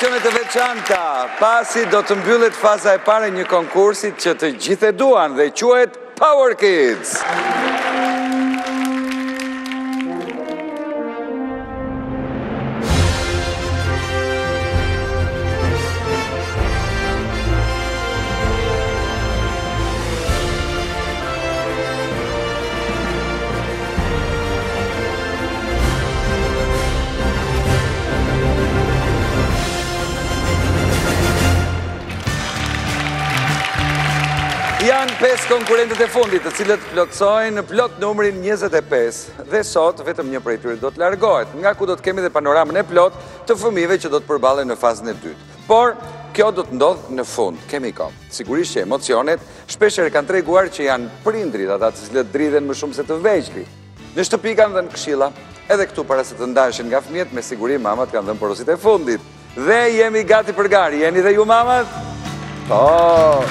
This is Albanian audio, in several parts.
emisionet e veçanta, pasi do të mbyllet faza e parë e një konkursit që të gjithë e duan dhe quhet Power Kids. Janë 5 konkurentët e fundit, të cilët plotësojnë plot numrin 25, dhe sot vetëm një prej tyre do të largohet, nga ku do të kemi dhe panoramën e plot të fëmijëve që do të përballen në fazën e dytë. Por kjo do të ndodhë në fund, kemi kohë. Sigurisht që emocionet shpeshherë kanë treguar që janë prindrit ata të cilët dridhen më shumë se të vegjëlit. Në shtëpi kanë dhënë këshilla, edhe këtu para se të ndaheshin nga fëmijët, me siguri mamat kanë dhënë porosit e fundit. Dhe jemi gati për gari, jeni dhe ju mamat? Po.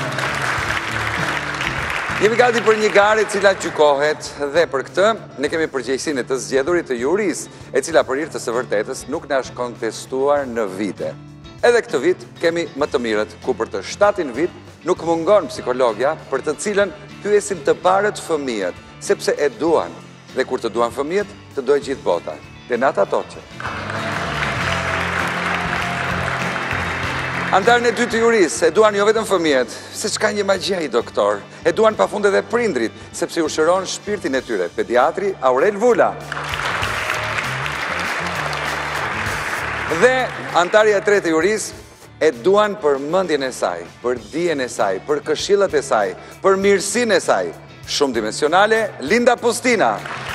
Jemi gati për një gare cila gjykohet dhe për këtë ne kemi përgjegjësinë të zgjedhurit të jurisë, e cila për hir të së vërtetës nuk na është kontestuar në vite. Edhe këtë vit kemi më të mirët, ku për të 7-in vit nuk mungon psikologja për të cilën pyesim të parët fëmijët, sepse e duan, dhe kur të duan fëmijët, të dojë gjithë bota. Renata Toçe. Antarën e dytë të jurisë, e duan jo vetëm fëmijët, se çka një magjia i doktor, e duan pafund edhe prindrit, sepse u shëron shpirtin e tyre, pediatri Aurel Vula. Dhe antarja e tretë e jurisë, e duan për mendjen e saj, për dijen e saj, për këshillat e saj, për mirësinë e saj, shumë dimensionale, Linda Pustina.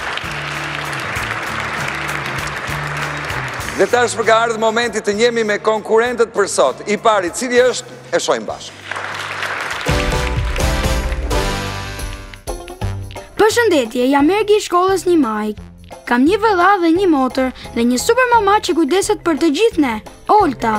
Dhe tash për ka ardhur momenti të njemi me konkurentët për sot. I pari, cili është, e shohim bashkë. Përshëndetje, jam Ergi i shkollës 1 maj. Kam një vëlla dhe një motër dhe një super mama që kujdeset për të gjithë ne, Olta.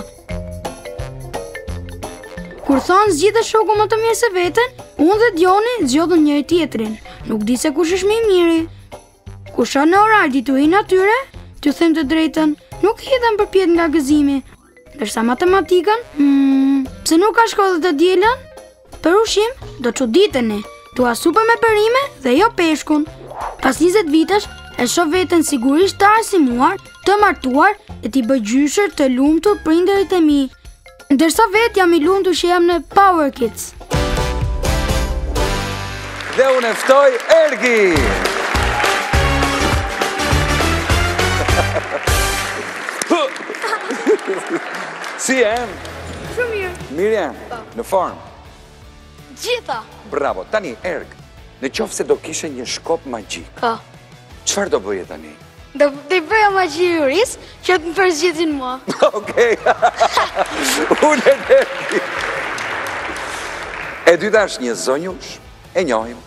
Kur thonë zgjidhe shoku më të mirë se veten, unë dhe Dioni zgjodhën njëri tjetrin. Nuk di se kush është më i miri. Kur shoh në orar diturin atyre, t'ju them të drejtën, nuk hidhem përpjet nga gëzimi. Ndërsa matematikën, pse nuk ka shkollë të dielën? Për ushqim, do çuditeni. Dua supë me perime dhe jo peshkun. Pas 20 vitesh, e shoh veten sigurisht të arsimuar, të martuar e t'i bëj gjyshër të lumtur prindërit e mi. Ndërsa vet jam i lumtur që jam në Power Kids. Dhe unë e ftoj Ergi. Si e? Shumë mirë. Mirë e? Në formë? Gjitha. Bravo. Tani, Erg, në qoftë se do kishe një shkop magjik, çfarë do bëje tani? Do të bëja magji juris që të më përzgjedhin mua. Okej. Unë e Ergi. E dyta është një zonjush, e njohim.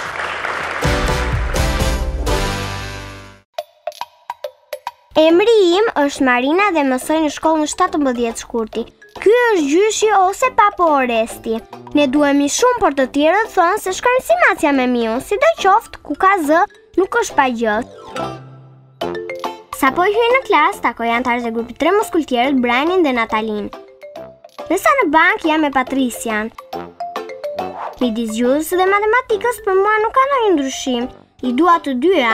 Emri im është Marina dhe mësoj në shkollën 17 shkurti. Ky është gjyshi ose Papo Oresti. Ne duhemi shumë, por të tjerët thonë se shkojmë si macja me miun, sidoqoftë ku ka zë, nuk është pa gjë. Sa po i hyj në klasë, takoj antarët e grupit 3 muskultierët, Brianin dhe Natalin. Nësa në bank jam me Patrician. Midis gjuhës dhe matematikës për mua nuk ka ndonjë ndryshim. I dua të dyja.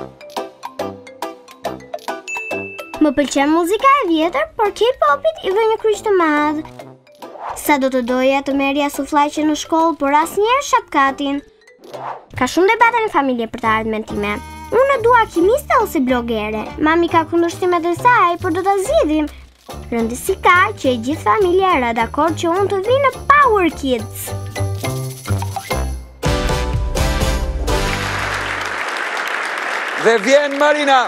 Më pëlqen muzika e vjetër, por K-popit i vë një kryq të madh. Sa do të doja të merrja sufllaqe në shkollë, por asnjëherë shapkatin. Ka shumë debate në familje për të ardhmen time. Unë dua kimiste ose blogere. Mami ka kundërshtimet e saj, por do ta zgjidhim. Rëndësi ka që e gjithë familja era dakord që unë të vi në Power Kids. Dhe vjen Marina.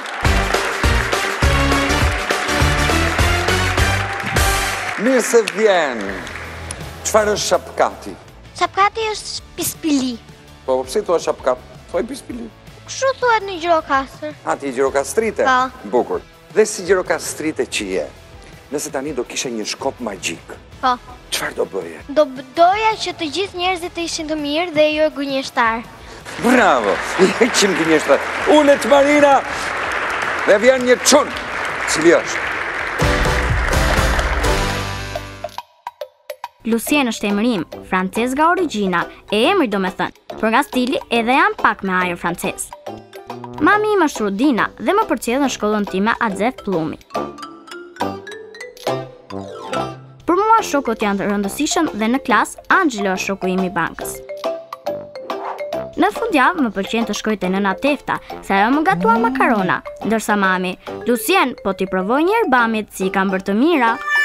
Mirë se vjen. Çfarë është shapkati? Shapkati është pispili. Po pse thua shapkat? Thuaj pispili. Kështu thuhet në Gjirokastër. A ti Gjirokastrite? Po. Bukur. Dhe si Gjirokastrite që je, nëse tani do kishe një shkop magjik, Po. çfarë do bëje? Do doja që të gjithë njerëzit të ishin të mirë dhe jo gënjeshtar. Bravo! Heqim gënjeshtar. Ulet Marina! Dhe vjen një çun. Cili është? Lucien është emërim francez nga origjina, e emri do me thënë, për nga stili edhe jam pak me ajër francez. Mami im është Rudina dhe më përcjell në shkollën time Azef Plumi. Për mua shokët janë të rëndësishëm dhe në klasë Angelo është shoku im i bankës. Në fundjavë më pëlqen të shkoj te nëna Tefta, se ajo më gatuan makarona, ndërsa mami, Lucien, po t'i provoj një herë bamit si i kanë bërë të mira.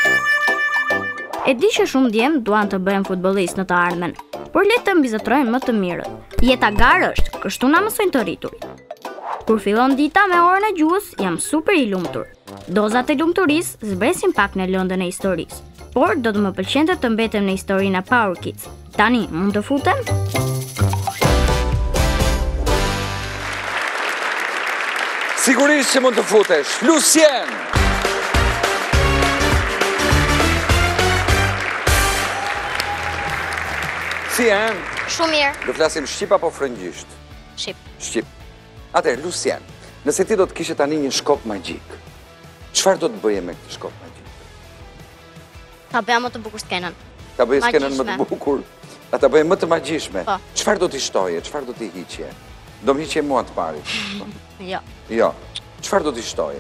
E di që shumë djemë duan të bëhen futbollist në të ardhmen, por le të mbizetrojnë më të mirët. Jeta garë është, kështu na mësojnë të rritur. Kur fillon dita me orën e gjuhës, jam super i lumtur. Dozat e lumturisë zbresin pak në lëndën e historisë, por do të më pëlqente të mbetem në historinë e Power Kids. Tani, mund të futem? Sigurisht që mund të futesh. Lucien! Si, Shumë mirë. Do flasim shqip apo frëngjisht? Shqip. Atëherë, Lucien, nëse ti do të kishe tani një shkop magjik, çfarë do të bëje me këtë shkop magjik? Ta bëja më të bukur skenën. Ta bëje skenën më të bukur? A ta bëje më të magjishme? Po. Çfarë do t'i shtoje? Çfarë do t'i hiqje? Do më hiqje mua të parit? Jo. Jo. Çfarë do t'i shtoje?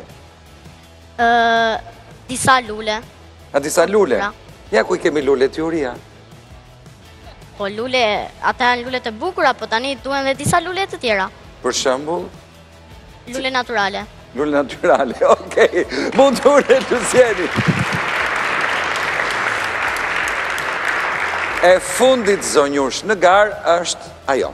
Disa lule. A disa lule? Bra. Ja ku I kemi lule teoria. Po lule, ata janë lulet e bukura, po tani duhen dhe disa lule të tjera. Për shembull, Lule naturale. lule natyrale. Okej. Mund të uret Lucieni. E fundit zonjush në garë është ajo.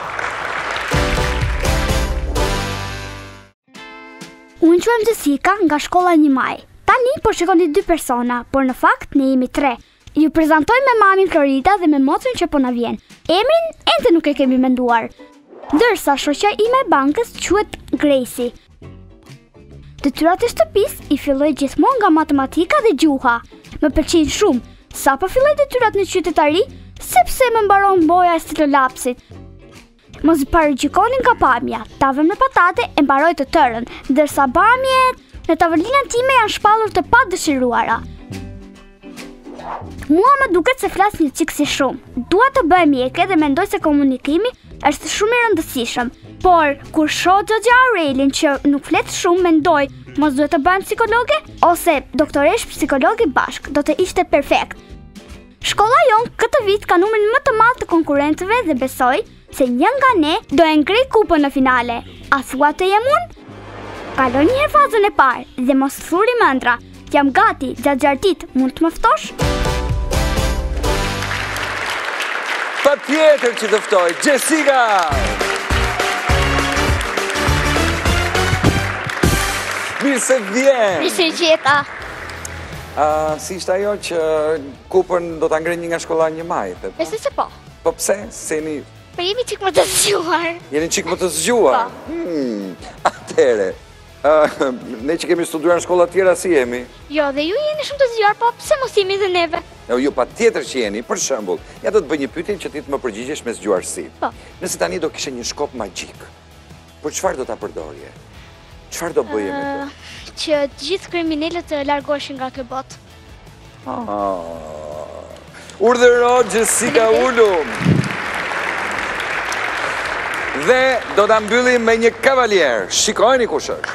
Unë quhem Jessica nga shkolla 1 Maj. Tani po shikoni 2 persona, por në fakt ne jemi 3. Ju prezantoj me mamin Florida dhe me mocën që po na vjen. Emrin ende nuk e kemi menduar. Ndërsa shoqja ime e bankës quhet Gracie. Detyrat e shtëpisë I filloj gjithmonë nga matematika dhe gjuha. Më pëlqejnë shumë. Sa po filloj detyrat në qytetari, sepse më mbaron boja e stilolapsit. Mos paraqikoni nga pamja, tavën me patate e mbaroj të tërën, ndërsa bamjet në tavolinën time janë shpallur të padëshiruara. Mua më duket se flas një çik si shumë. Dua të bëj mjeke dhe mendoj se komunikimi është shumë I rëndësishëm. Por kur shoh Xhoxha Aurelin që nuk flet shumë, mendoj, mos duhet të bëhem psikologe ose doktoresh psikologi bashk, do të ishte perfekt. Shkolla jonë këtë vit ka numrin më të madh të konkurrentëve dhe besoj se një nga ne do e ngrej kupën në finale. A thua të jem unë? Kaloj një herë fazën e parë dhe mos thuri mendra. Jam gati, gjatë gjartit, mund të më ftosh? Patjetër që të ftoj, Jessica! Mirë se vjen! Mirë se gjeta. Si ishte ajo që kupën do ta ngrej një nga shkolla 1 Maj? Besoj se po. Po pse? Se jeni Po jemi çik më të zgjuar. jeni çik më të zgjuar. Atëre. Ne që kemi studuar në shkolla tjera si jemi? Jo, dhe ju jeni shumë të zgjuar, po pse mos jemi dhe neve? Ju patjetër që jeni, për shembull, ja do të bëj një pyetje që ti të më përgjigjesh me zgjuarsi. Po. Nëse tani do kishe një shkop magjik, për çfarë do ta përdorje? Çfarë do bëje me të? Që të gjithë kriminalët të largoheshin nga kjo botë. Urdhëro Jessica Ulum. Dhe do ta mbyllim me një kavalier. Shikojeni kush është.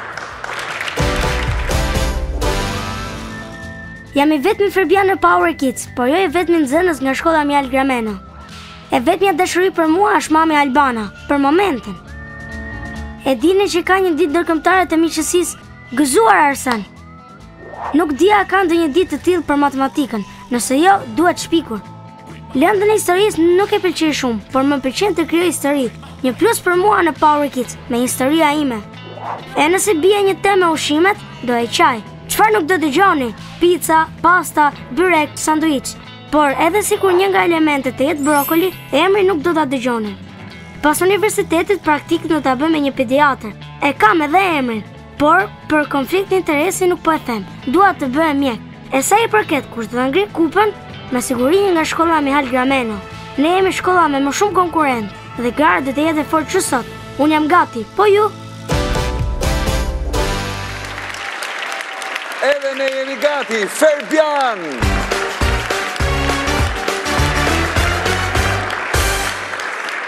Jam I vetmi Ferbian në Power Kids, por jo I vetmi nxënës nga shkolla Mjal Gramena. E vetmja dashuri për mua është mami Albana, për momentin. E dini që ka një ditë ndërkombëtare të miqësisë, gëzuar Arsen. Nuk dia ka ndonjë ditë të tillë për matematikën, nëse jo, duhet shpikur. Lëndën e historisë nuk e pëlqej shumë, por më pëlqen të krijoj histori. Një plus për mua në Power Kids, me historia ime. E nëse bie një temë ushqimet, do e qaj. Çfarë nuk do dëgjoni? Pizza, pasta, byrek, sanduiç. Por edhe sikur një nga elementet të jetë brokoli, emri nuk do ta dëgjoni. Pas universitetit praktik do ta bëj me një pediatër. E kam edhe emrin, por për konflikt interesi nuk po e them. Dua të bëhem mjek. E sa I përket kur të ngri kupën, me siguri nga shkolla Mihal Grameno. Ne jemi shkolla me më shumë konkurrent dhe gara do të jetë fort që sot. Unë jam gati, po ju? Edhe ne jemi gati, Ferbian!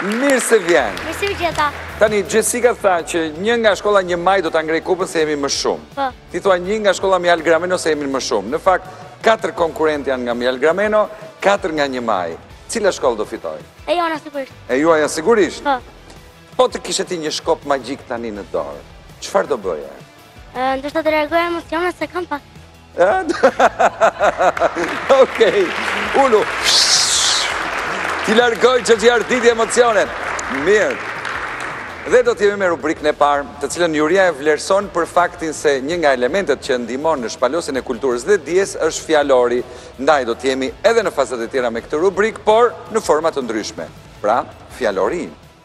Mirë se vjen. Mirë se vjen. Tani, Jessica tha që një nga shkolla Një Maj do ta ngrej kupën se jemi më shumë. Po. Ti thua një nga shkolla Mjal Grameno se jemi më shumë. Në fakt, 4 konkurrentë janë nga Mjal Grameno, 4 nga Një Maj. Cila shkollë do fitoj? E jona sigurisht. E juaja sigurisht? Po. Po të kishe ti një shkop magjik tani në dorë, çfarë do bëje? Ndoshta të reagoj emocione se kam pak. Okej, ulu. Ti largoj që t'ja arditi emocionet. Mirë. Dhe do t'jemi me rubrikën e parë, të cilën Juria e vlerëson për faktin se një nga elementet që ndihmon në shpalosin e kulturës dhe dijes është fjalori. Ndaj do t'jemi edhe në fazat e tjera me këtë rubrik, por në forma të ndryshme. Pra, fjalori.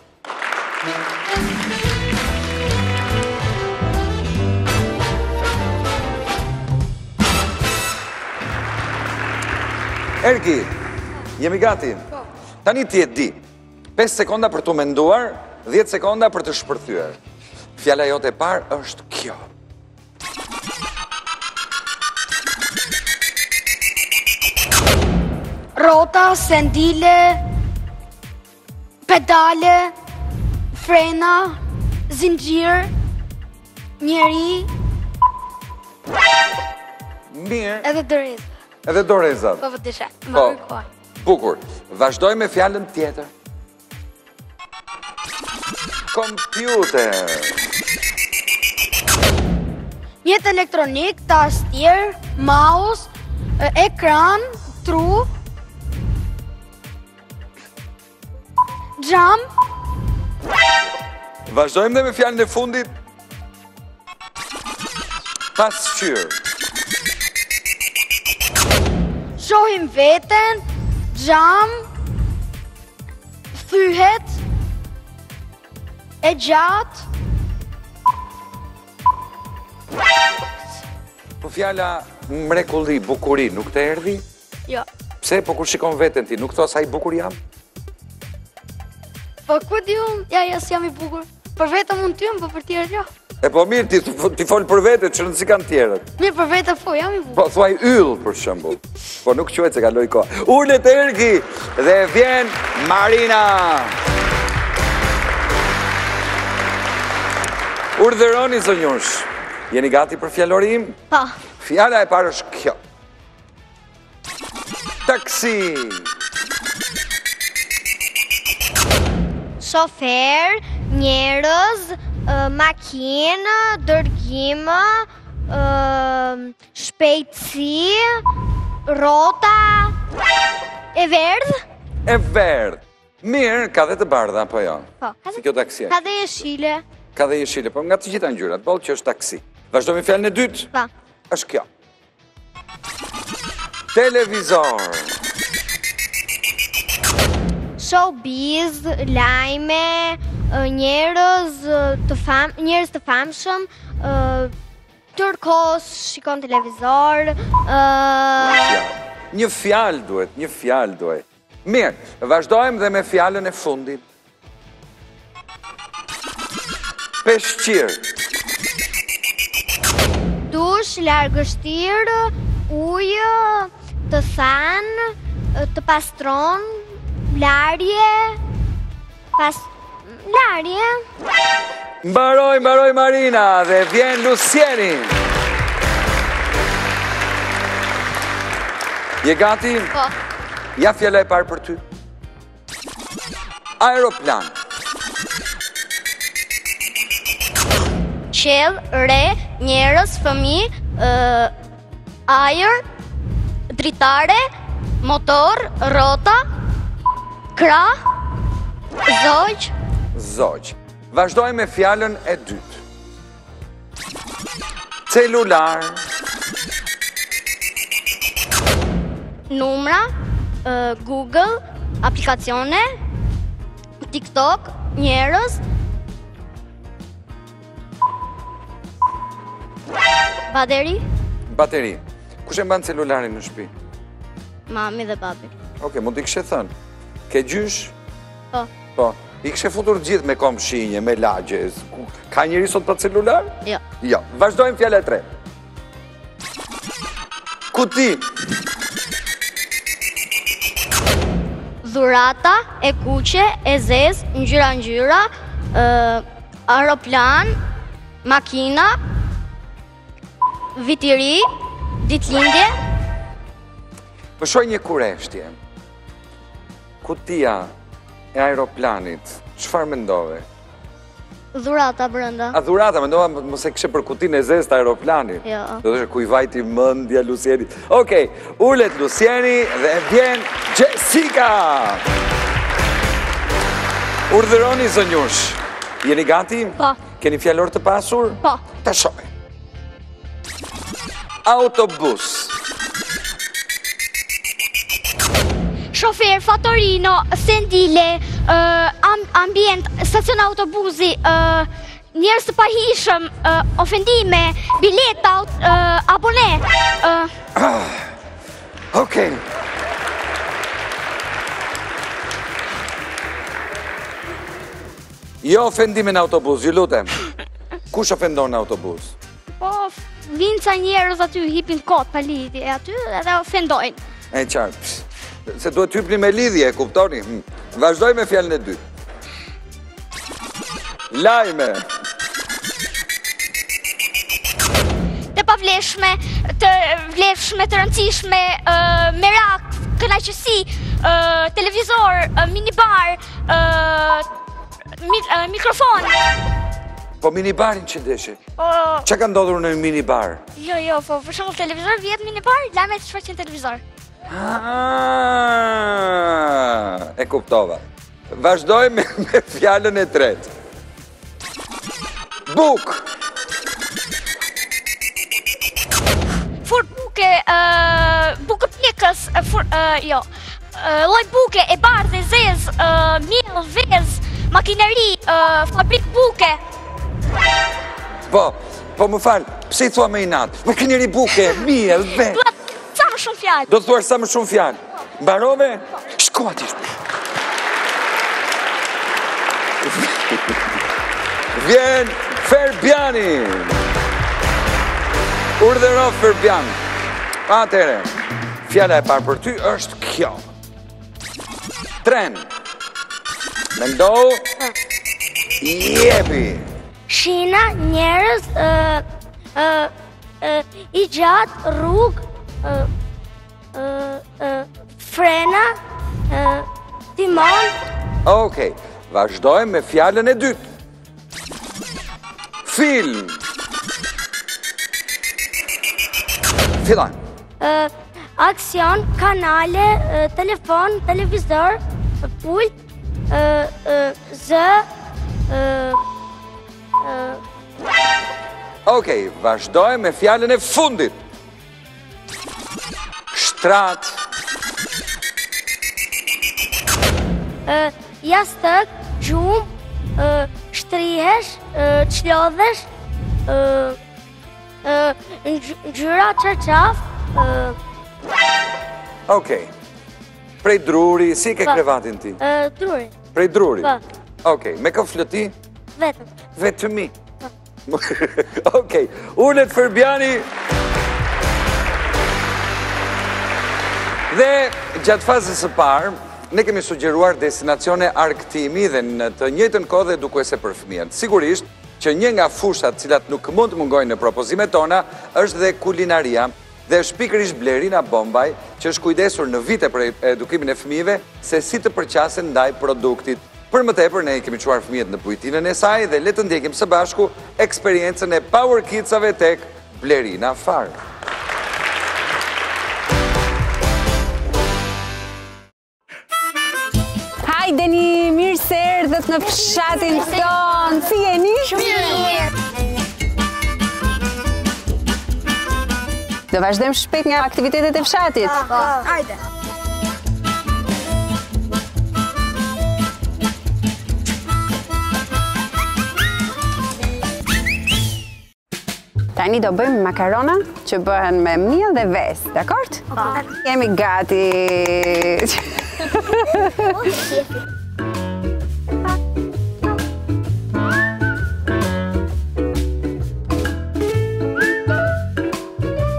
Erki, jemi gati? Tani ti e di. 5 sekonda për të menduar, 10 sekonda për të shpërthyer. Fjala jote e parë është kjo. Rota, sendile, pedale, frena, zinxhir, njeri, Mirë, edhe dorez. edhe dorezat. Po vëtisha, më Po, kërkoj. bukur. Vazhdoj me fjalën tjetër. Kompjuter. Mjet elektronik, tastier, mouse, ekran, tru, xham, Vazhdojmë dhe me fjalën e fundit. Pasqyrë. shohim veten, xham, thyhet, e gjatë, Po fjala mrekulli, bukuri, nuk të erdhi? jo. Pse, po kur shikon veten ti, nuk thua sa i bukur jam? Po ku di unë, ja s'jam i bukur. Për vetëm unë tyëm, po për tjerët jo. E po mirë, ti fol për vete, që nësi kanë tjerët. Mirë për vetëm po, jam i bukur. Po thuaj yll, për shembull. Po nuk quhet se kaloi kohë. Ulet Erki dhe vjen Marina. Urdhëroni zonjush. Jeni gati për fjalorim? Po. Fjala e parë është kjo. Taksi. Shofer, njerëz, makinë, dërgim, shpejtësi, rota, e verdh? E verdh. Mirë, ka dhe të bardha, po jo. Po, Si kjo taksi. ka dhe jeshile. Ka dhe jeshile, po nga të gjitha ngjyrat, boll që është taksi. Vazhdojmë me fjalën e dytë. Po. Është kjo. Televizor. Showbiz, lajme, njerëz të famshëm, tërkos shikon televizor, Një fjalë duhet. Mirë, vazhdojmë dhe me fjalën e fundit. Peshqir. dush, largështir, ujë, të than, të pastron, larje, larje. Mbaroj Marina dhe vjen Lucieni. Je gati? Po. Ja fjala e parë për ty. Aeroplan. Qell, re, njerëz, fëmijë, ajër, dritare, motor, rrota, krah, zogj, Zogj. Vazhdojmë me fjalën e dytë. Celular. numra, Google, aplikacione, TikTok, njerëz, Bateri. Kush e mban celularin në shtëpi? mami dhe babi. Oke, mund t'i kështë thënë. Ke gjysh? Po. Po. I kështë futur gjithë me kom shinje, me lagje. Ka njëri sot pa celular? Jo. Jo. Vazhdojmë fjala e tretë. Kuti. dhurata, e kuqe, e zezë, ngjyra, aeroplan, makina, vitiri, ditëlindje. Pëshoj një kureshtje. Kutia e aeroplanit, çfarë mendove? Dhurata brenda. A dhurata, mendova mos e kishe për kutinë e zezë të aeroplanit. Jo. Do të ku i vajti mendja Lucienit. Okej, ulet Lucieni dhe vjen Jessica. Urdhëroni zënjush. Jeni gati? Po. Keni fjalor të pasur? Po. Ta shohim. Autobus. Shofer, Fatorino, Sendile, ambient, stacion autobusi, njerëz të pahishëm, ofendime, bileta, abone. Okej. Jo ofendime në autobus, ju lutem. Kush ofendon në autobus? Po, vinë ca njerëz aty, hipin kot pa lidhje aty edhe ofendojnë. E qartë. Se duhet hypni me lidhje, kuptoni? Vazhdoj me fjalën e dytë. Lajme. Të pavlefshme, të vlefshme, të rëndësishme, merak, kënaqësi, televizor, minibar, mikrofon. Po minibarin që deshe? Po, Që ka ndodhur në minibar? jo, po për shembull televizor vjet minibar, lajme të shfaqen televizor. E kuptova. Vazhdoj me fjalën e tretë. Buk. Furt buke, buke pjekës, jo, lloj buke, e bardhë, zez, miell, vez, makineri, fabrik buke. Po më fal, pse I thua me inat? Makineri buke, miell, ve. Sa më shumë fjalë. Do të thuash sa më shumë fjalë. Mbarove? Shko aty. Vjen Ferbiani. Urdhëro Ferbian. Atëre, fjala e parë për ty është kjo. Tren. Mendoj. Jepi. Shina, njerëz, I gjatë, rrugë, frena, timon. Okej, vazhdojmë me fjalën e dytë. Film. Fillon. Aksion, kanale, telefon, televizor, pult, zë, Okej, vazhdojmë me fjalën e fundit. Shtrat. Jastëk, gjumë, shtrihesh, çlodhesh, ngjyra, çarçaf, Okej. Prej druri, si ke krevatin ti? druri, Prej druri? Po. Okej, me kë flëti? vetëm. Vetëmi. Okej, ulet Ferbiani. Dhe gjatë fazës së parë, ne kemi sugjeruar destinacione argëtimi dhe në të njëjtën kohë edukuese për fëmijët. Sigurisht që një nga fushat cilat nuk mund të mungojnë në propozimet tona është dhe kulinaria, dhe është pikërisht Blerina Bombaj që është kujdesur në vite për edukimin e fëmijëve se si të përqasen ndaj produktit. Për më tepër, ne I kemi çuar fëmijët në bujtinën e saj dhe le të ndjekim së bashku eksperiencën e Power Kidsave tek Blerina Farm. Hajdeni, mirë se erdhët në fshatin ton. Si jeni? Mirë. Do vazhdojmë shpejt nga aktivitetet e fshatit. Hajde. Tani do bëjmë makarona që bëhen me miell dhe ves, dakord? Jemi gati.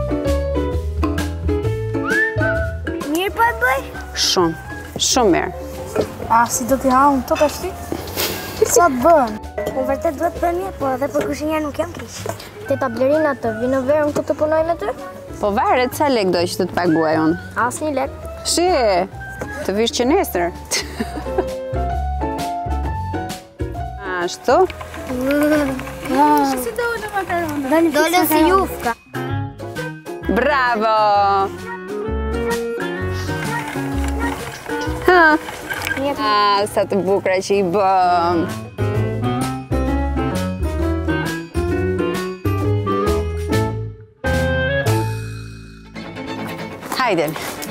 Mirë po e bëj? Shumë mirë. Si do t'i ha unë të të shti? Sa të bën? Unë vërtet duhet për mirë, po edhe për kushinjer nuk jam kish. Teta Blerina të vinë verën këtu të punoj me ty? Po varet sa lek do që të të paguaj unë. Asnjë lek. Shi, të vish që nesër. Ashtu? Si do në makarona? Dole si jufka. Bravo! Ha! Sa të bukra që i bëm. Hajde.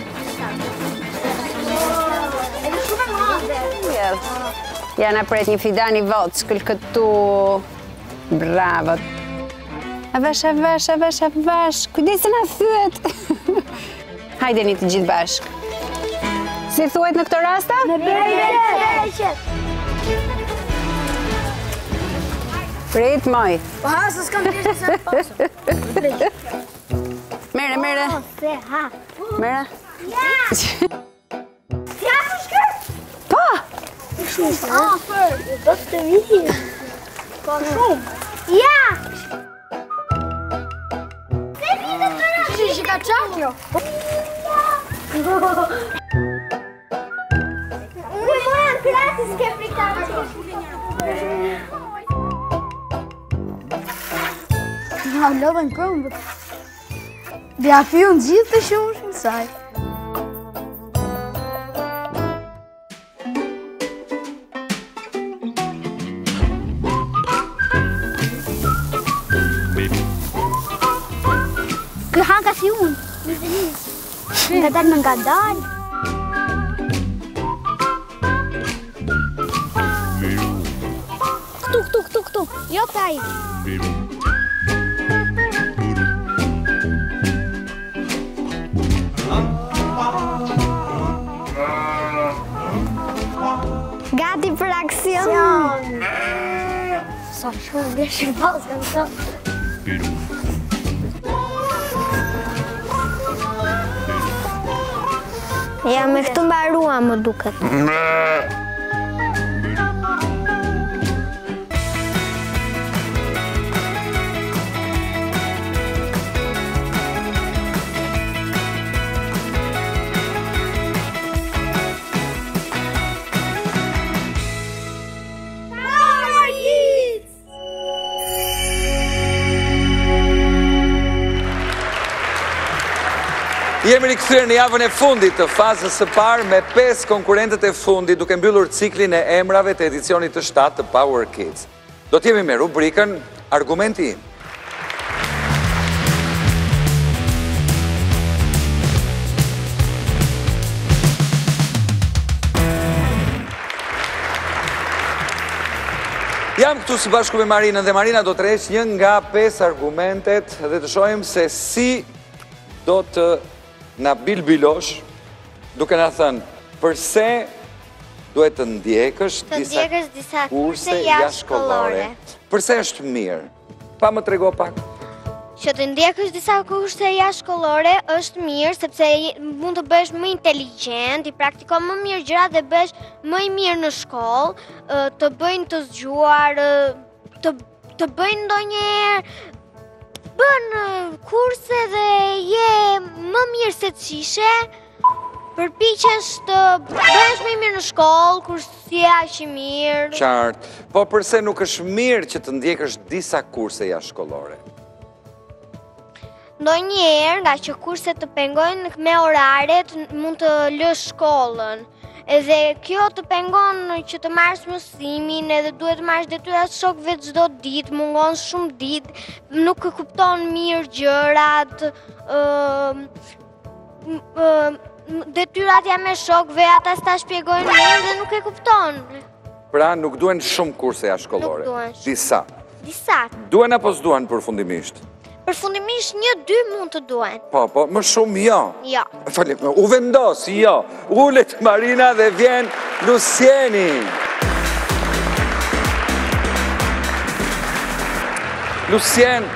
Ja na pret një fidan i votë, shkull këtu. Bravo. Avash. Kujdesi na thyet. Hajde një të gjithë bashkë. Si thuhet në këto rasta? Me beqet. Prit moj. Po ha, se s'kam të se pasë. Mere. Se ha. Mere. Ja! Ja, të shkët? Pa! Për, do të mirë. Po shumë. Ja! Se vitë të rëmë. Që ka qanjo? Unë janë kratis ke friktarë. Ja, lodhen këmbët. Dhe a pi unë gjithë të shumë saj. Kë hanka si unë. Nga dalë me nga dalë. Këtu. Jo taj. Gati për aksion. Sa shumë dhe shumë pas kanë të. Ja, me këtu mbarua më duket. Jemi rikthyer në javën e fundit të fazës së parë me 5 konkurrentët e fundit duke mbyllur ciklin e emrave të edicionit të 7 të Power Kids. Do t'jemi me rubrikën Argumenti im. Jam këtu së bashku me Marinën dhe Marina do të rresh një nga 5 argumentet dhe të shohim se si do të na bilbilosh duke na thënë përse duhet të ndjekësh disa kurse jashtëkollore. Përse është mirë? Pa më trego pak. Që të ndjekësh disa kurse jashtëkollore është mirë sepse mund të bësh më inteligjent, i praktikon më mirë gjërat dhe bësh më i mirë në shkollë, të bëjnë të zgjuar, të bëjnë ndonjëherë bën kurse dhe je më mirë se qishe, përpiqesh të bëhesh më mirë në shkollë, kursia aq i mirë. Qartë. Po përse nuk është mirë që të ndjekësh disa kurse jashtëkollore? Ndonjëherë, nga që kurset të pengojnë me oraret, mund të lësh shkollën. Edhe kjo të pengon që të marrësh mësimin, edhe duhet të marrësh detyrat shokëve çdo ditë, mungon shumë ditë, nuk e kupton mirë gjërat, detyrat janë me shokëve, ata s'ta shpjegojnë mirë dhe nuk e kupton. Pra nuk duhen shumë kurse jashtëkollore. Nuk duhen. Disa. Disa. Duhen apo s'duhen përfundimisht? Përfundimisht 1-2 mund të duhen. Po, më shumë jo. Jo. Falim, u vendos, jo. Ullet Marina dhe vjen Lucieni. Lucien,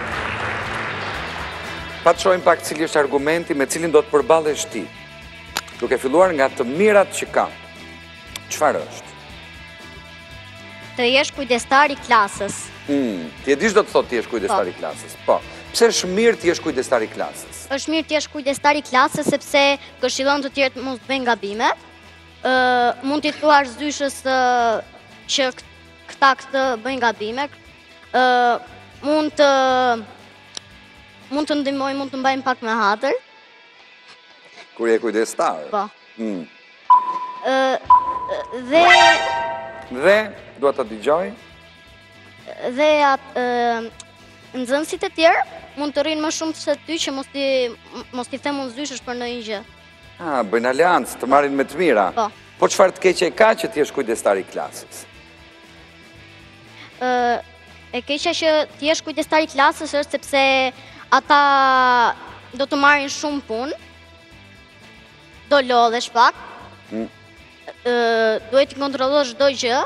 pa të shojmë pak cili është argumenti me cilin do të përballesh ti. Duke filluar nga të mirat që ka. Çfarë është? Të jesh kujdestar i klasës. Ti e dish do të thotë ti jesh kujdestar i klasës. Po. Pse është mirë ti jesh kujdestar i klasës? Është mirë të jesh kujdestar i klasës sepse këshillon të tjerët mos bëjnë gabime. Mund t'i thuash zyshës që këta këtë bëjnë gabime. Mund të ndihmoj, mund të mbajnë pak me hatër. Kur je kujdestar. Po. Dhe dua ta dëgjoj. Dhe nxënësit e tjerë mund të rrinë më shumë se ty që mos t'i them unë zyshësh për ndonjë gjë. Bëjnë aleancë, të marrin me të mira. Po. Po çfarë të keqe ka që ti jesh kujdestar i klasës? E keqja që ti jesh kujdestar i klasës është sepse ata do të marrin shumë punë. Do lodhesh pak. Duhet të kontrollosh çdo gjë.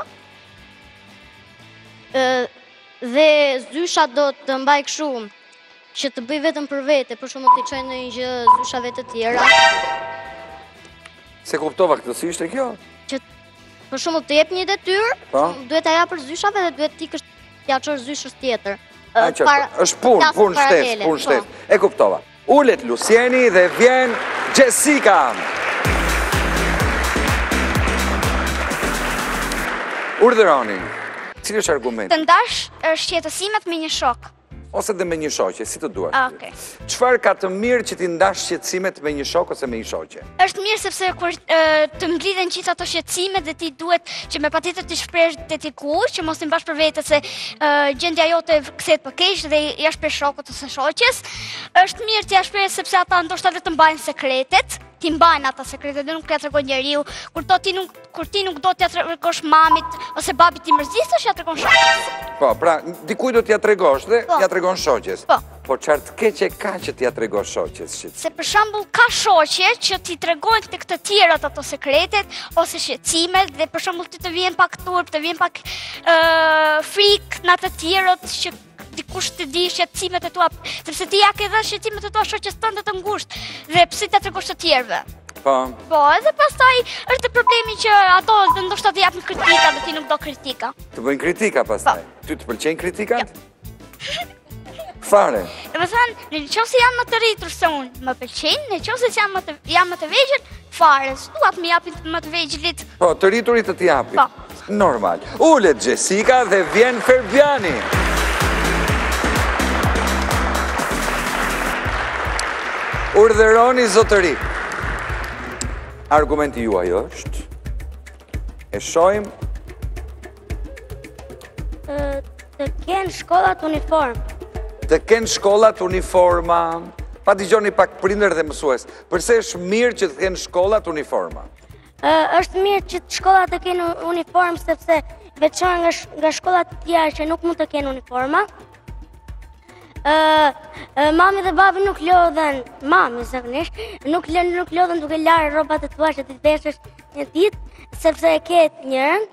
Dhe zysha do të mbaj kështu që të bëj vetëm për vete, për shembull të çojë ndonjë gjë zyshave të tjera. Se kuptova këtë, si ishte kjo? Që për shembull të jep një detyrë, duhet ta japësh zyshave dhe duhet tikësh t'ia çosh zyshës tjetër. Është punë shtesë. E kuptova. Ulet Lucieni dhe vjen Jessica. Urdhëroni. Cili është argumenti? Të ndash shqetësimet me një shok. Ose dhe me një shoqe, si të duash. Okej. Çfarë ka të mirë që ti ndash shqetësimet me një shok ose me një shoqe? Është mirë sepse kur të mblidhen gjithë ato shqetësime dhe ti duhet që me patjetër të shpresh te dikush, që mos i mbash për vete se gjendja jote kthehet për keq dhe ja shpreh shokut ose shoqes. Është mirë të ja shpreh sepse ata ndoshta vetëm mbajnë sekretet. Ti mbajnë ata sekretet dhe nuk t'ia tregon njeriu. Kur ti nuk do t'ia tregosh mamit ose babit ti mërzitesh, ja tregon shoqes. Po, pra, dikujt do t'ia tregosh dhe ja tregon shoqes. Po çfarë të keqe ka që t'ia tregosh shoqes? Se për shembull ka shoqe që ti tregojnë tek të tjerat ato sekretet ose shqetësimet dhe për shembull ti të vjen pak turp, të vjen pak frikë në të tjerët që dikush të di shqetësimet e tua, sepse ti ja ke dhënë shqetësimet e tua shoqes tënde të ngushtë dhe pse ta tregosh të tjerëve. Po, edhe pastaj është problemi që ato ndoshta të japin kritika dhe ti nuk do kritika. Të bëjnë kritika pastaj. Ty të pëlqejnë kritikat? Fare. Dhe thënë, në qoftë se janë më të rritur se unë, më pëlqejnë, në qoftë se janë më të vegjël, fare, s'duat më japin më të vegjëlit. Po, të rriturit të t'japin. Po. Normal. Ulet Jessica dhe vjen Ferbiani. Urdhëroni zotëri. Argumenti juaj është, e shohim, të kenë shkollat uniform. Të kenë shkollat uniforma. Pa dëgjoni pak prindër dhe mësues. Përse është mirë që të kenë shkollat uniforma? Është mirë që shkollat të kenë uniform sepse veçan nga shkollat të tjera që nuk mund të kenë uniforma. Mami dhe babi nuk lodhen, mami zakonisht, nuk lodhen duke larë rrobat e tua që ti veshësh një ditë, sepse e ketë njërën.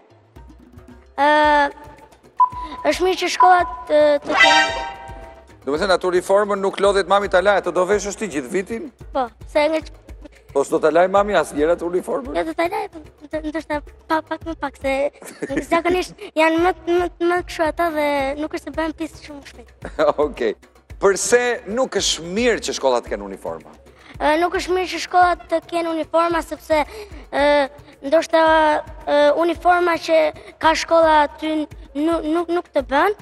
Është mirë që shkollat të kenë. Do me thënë, ato uniformën nuk lodhet mami ta lajë, të do veshësh ti gjithë vitin? Po, se nga që... Po s'do ta lajë mami asë njëra të uniformën? Jo, do ta lajë, ndoshta pak, se zakonisht janë më kështu ata dhe nuk është të bëjmë pisë shumë shpejt. Okej. Përse nuk është mirë që shkollat të kenë uniforma? Nuk është mirë që shkollat të kenë uniforma, sepse ndoshta uniforma që ka shkolla aty nuk të bën.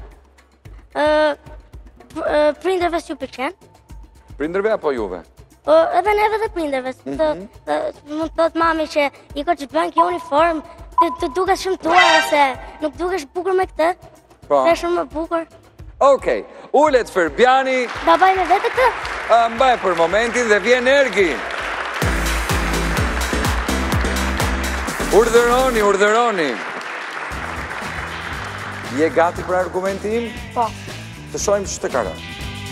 Prindërve s'ju pëlqen. Prindërve apo juve? Edhe neve dhe prindërve. Mund të thotë mami që iko që bën kjo uniform, të duket shumë tua, ose nuk dukesh bukur me këtë. Dhe shumë më bukur. Okej, ulet Ferbiani. Da baj me vete këtë? Mbaj për momentin dhe vjen Ergi. Urdhëroni. Je gati për argumentin? Po. Të shohim që të karo.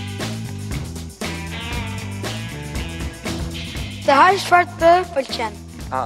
Të hash çfarë të pëlqen.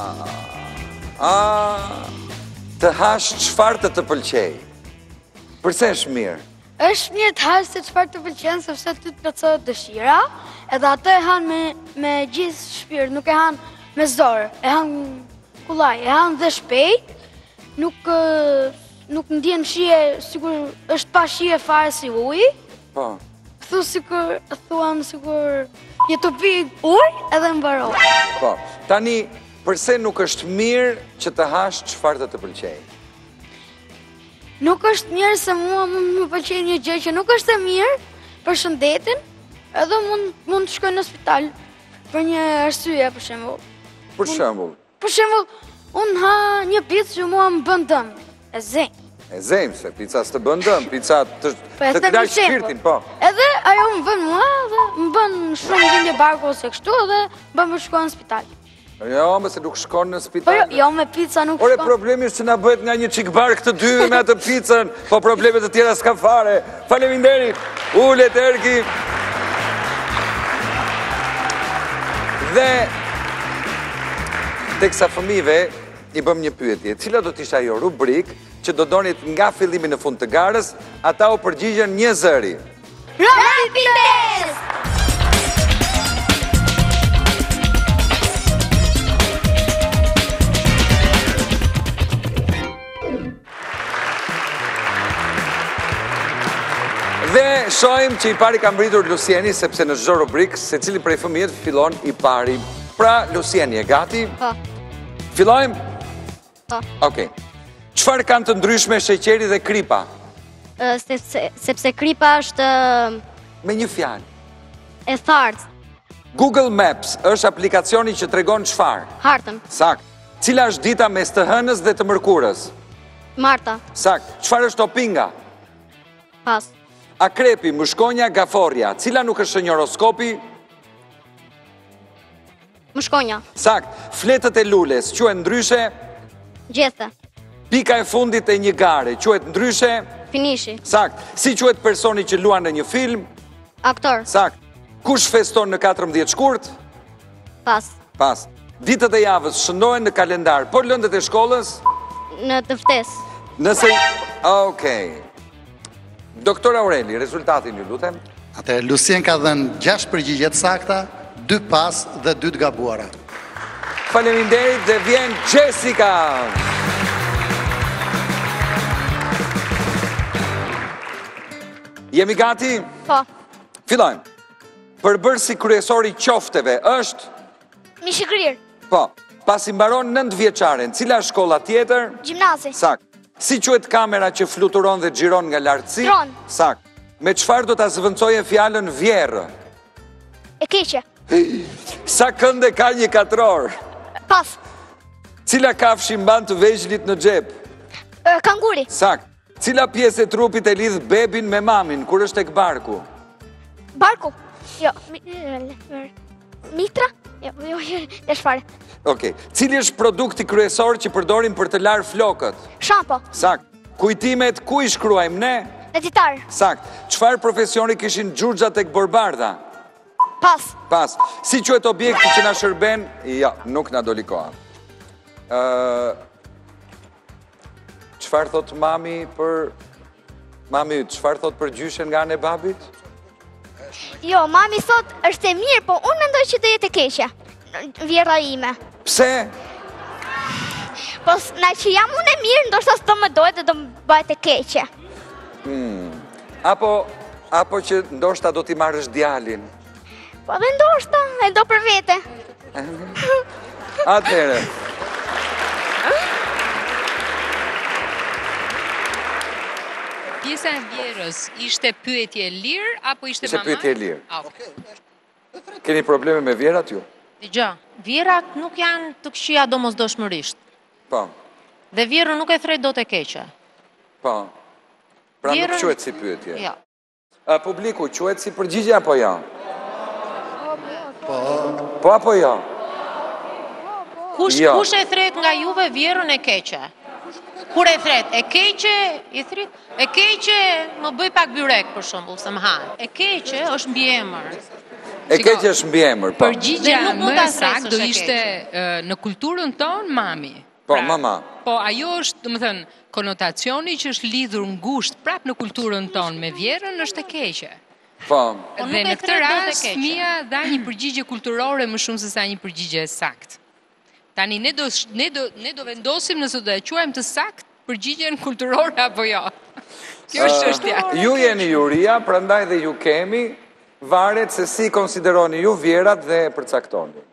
Të hash çfarë të pëlqej. Përse është mirë? Është mirë të hash se çfarë të pëlqen sepse ty të plotësohet dëshira, edhe atë e han me gjithë shpirt, nuk e han me zor, e han kullaj, e han dhe shpejt, nuk ndjen shije, sikur është pa shije fare si uji. Po. Thuan sikur je të pi ujë edhe mbaroj. Po. Tani, përse nuk është mirë që të hash çfarë të pëlqej? Nuk është mirë se mua më pëlqen një gjë që nuk është e mirë për shëndetin, edhe mund të shkoj në spital për një arsye, për shembull. Për shembull. Për shembull, unë ha një picë që mua më bën dëm, e zënë. E zëmë, se pizza së të bën dëm, pizza të knaq shpirtin, po. Edhe ajo më bën mua dhe më bën shumë gjendje barku ose kështu dhe bën më shkoj në spital. Jo, mëse nuk shkon në spital. Po jo, me pizza nuk shkon. Ore, problemi është që na bëhet nga një çik bark të dy me atë pizzën, po problemet të tjera s'ka fare. Faleminderit. Ulet Erki. Dhe teksa fëmijëve i bëm një pyetje. Cila do të ishte ajo rubrik që do donit nga fillimi në fund të garës, ata u përgjigjen një zëri. Rapides! Dhe shojmë që i pari ka mbritur Lucieni, sepse në çdo rubrik, secili prej fëmijët fillon i pari. Pra, Lucieni, e gati? Po. Fillojmë? Po. Okej. Çfarë kanë të ndryshme sheqeri dhe kripa? Sepse kripa është Me një fjalë. e thartë, Google Maps është aplikacioni që tregon çfarë? hartën, Sakt. Cila është dita mes të hënës dhe të mërkurës? marta, Sakt. Çfarë është opinga? pas, Akrepi, mëshkonja, gaforja. Cila nuk është një horoskopi? mëshkonja, Sakt. Fletët e lules quhen ndryshe? gjethe, Pika e fundit e një gare quhet ndryshe? finishi, Sakt. Si quhet personi që luan në një film? aktor, Sakt. Kush feston në 14 shkurt? pas, Pas. Ditët e javës shënohen në kalendar, por lëndët e shkollës? në të ftes, Nëse... Okej. Doktor Aureli, rezultatin ju lutem. Atëherë, Lucien ka dhënë 6 përgjigje të sakta, 2 pas dhe 2 të gabuara. Faleminderit dhe vjen Jessica. Jemi gati? Po. Fillojmë. Përbërësi kryesori qofteve është? Mishikrir. Po. Pasi mbaron 9 vjeçaren, cila shkolla tjetër? Gjimnazi. Sakt. Si quhet kamera që fluturon dhe xhiron nga lartësi? Dron. Sakt. Me çfarë do ta zvendçojë fjalën vjerrë? E keqe. Sa kënde ka një katror? Pas. Cila kafshi mban të vegjëlit në xhep? Kanguri. Sakt. Cila pjesë e trupit e lidh bebin me mamin kur është tek barku? Barku. Jo. Mitra? Jo, është fare. Okej. Cili është produkti kryesor që përdorim për të larë flokët? Shampo. Sakt. Kujtimet ku i shkruajmë ne? Editar. Sakt. Çfarë profesioni kishin xhurxha tek Borbardha? Pas. Pas. Si quhet objekti që na shërben? Ja, nuk na doli koha. Çfarë thot mami për... Mami, çfarë thot për gjyshen nga anë e babit? Jo, mami thot është e mirë, po unë mendoj që do jetë e keqe. Vjera ime. Pse? Po na që jam unë e mirë, ndoshta s'do më dojë dhe do më bëhet e keqe. Apo që ndoshta do t'i marrësh djalin. Po dhe ndoshta, e do për vete. Atëherë. Pjesa e vjerës ishte pyetje lirë apo ishte mama? Ishte pyetje lirë. Keni probleme me vjerat ju? Dgjoj, vjerat nuk janë të këqija domosdoshmërisht. Po. Dhe vjerën nuk e thret dot e keqe. Po. Pra Vjerën... nuk quhet si pyetje. Jo. Publiku quhet si përgjigje apo jo? Po apo jo? Kush e thret nga juve vjerën e keqe? Kur e thret, e keqe, i thrit, e keqe më bëj pak byrek për shembull, se më han. E keqe është mbiemër. E keqe është mbiemër, po. Përgjigja më e saktë do ishte në kulturën tonë mami. Po, mama. Po ajo është, domethënë, konotacioni që është lidhur ngushtë prapë në kulturën tonë me vjerën është e keqe. Po. Dhe në këtë rast fëmia dha një përgjigje kulturore më shumë se sa një përgjigje saktë. Tani ne do vendosim nëse do e quajmë të saktë përgjigjen kulturore apo jo? Kjo është çështja. Ju jeni juria, prandaj dhe ju kemi, varet se si konsideroni ju vjerat dhe përcaktoni.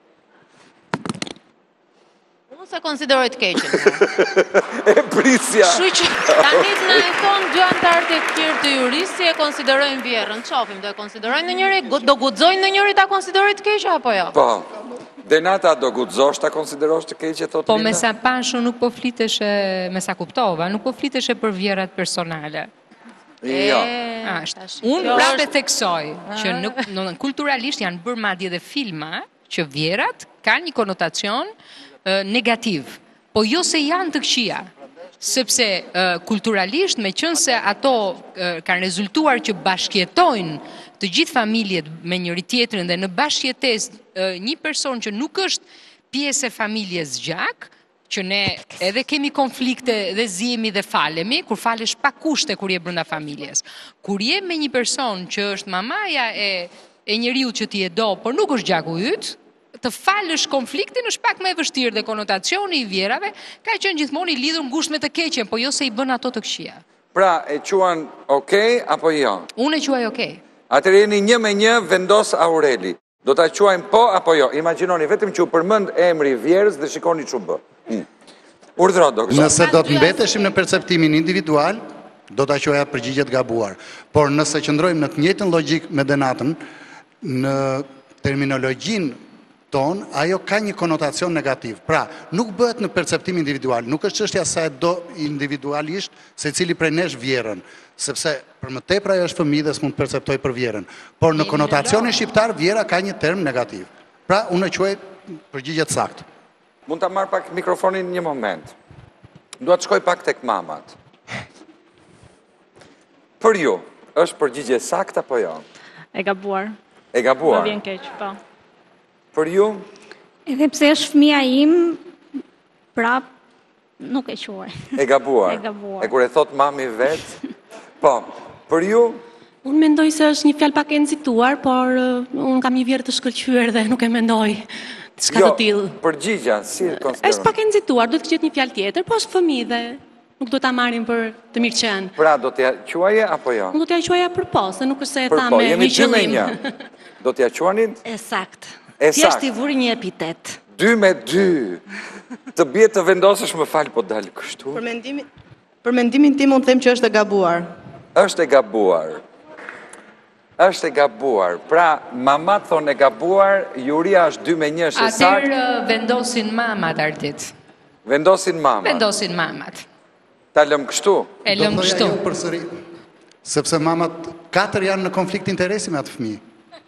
Unë se konsideroj të keqen. E prisja. Kështu që tani na e thonë dy antarët e tjerë të jurisë si e konsiderojnë vjerën. Qofim, do e konsiderojnë ndonjëri, do guxojnë ndonjëri ta konsiderojë të keqe apo jo? Po. Denata, do guxosh ta konsiderosh të keqe, thotë Po Linda? me sa pashu nuk po fliteshe, me sa kuptova, nuk po fliteshe për vjerat personale. Jo. Unë prapë theksoj që kulturalisht janë bërë madje dhe filma që vjerat kanë një konotacion negativ, po jo se janë të këqija, sepse kulturalisht me qënë se ato kanë rezultuar që bashkjetojnë të gjithë familjet me njëri tjetrin dhe në bashkjetes një person që nuk është pjesë e familjes gjak, që ne edhe kemi konflikte dhe zihemi dhe falemi, kur falesh pa kushte kur je brenda familjes. Kur je me një person që është mamaja e njeriu që ti e do, por nuk është gjaku yt, të falësh konfliktin është pak më e vështirë dhe konotacioni i vjerave ka qenë gjithmonë i lidhur ngushtë me të keqen, po jo se i bën ato të këqija. Pra, e quan okay apo jo? Unë e quaj okay. Atëherë jeni 1-1, vendos Aureli. Do ta quajmë po apo jo? Imagjinoni vetëm që u përmend emri vjerës dhe shikoni ç'u bë. Urdhëro, doktor. Nëse do të mbeteshim në perceptimin individual, do ta quaja përgjigje të gabuar. Por nëse qëndrojmë në të njëjtën logjik me Denatën, në terminologjinë ton, ajo ka një konotacion negativ. Pra, nuk bëhet në perceptim individual, nuk është çështja se do individualisht secili prej nesh vjerën, sepse për më tepër ajo është fëmijë dhe s'mund të perceptoj për vjerën. Por në konotacionin shqiptar vjera ka një term negativ. Pra, unë e quaj përgjigje të saktë. Mund ta marr pak mikrofonin një moment. Dua të shkoj pak tek mamat. Për ju, është përgjigje saktë apo jo? E gabuar. E gabuar? Më vjen keq, po. Për ju? Edhe pse është fëmia im, prap nuk e quaj. E gabuar. E gabuar. E kur e thot mami vet? Po. Për ju? Unë mendoj se është një fjalë pak e nxituar, por unë kam një vjerë të shkëlqyer dhe nuk e mendoj çka të tillë. Përgjigja, si e konsideron? Është pak e nxituar, duhet të gjetë një fjalë tjetër, po është fëmijë dhe nuk do ta marrim për të mirëqen. Pra, do t'ja quaje apo jo? Unë do t'ja quaja për po, se nuk është se e Për tha po, me jemi një 2 qëllim. me 1. Do t'ja quanit? E sakt. E Thjesht sakt. i vuri një epitet. 2-2. Të bie të vendosësh më fal po dal kështu. Për mendimin tim unë them që është e gabuar. Është e gabuar. Është e gabuar. Pra, mamat thonë e gabuar, juria është 2-1 është e saktë. Atëherë vendosin mamat Ardit. Vendosin mamat. Vendosin mamat. Ta lëm kështu. E lëm kështu. Përsëri. Sepse mamat 4 janë në konflikt interesi me atë fëmijë.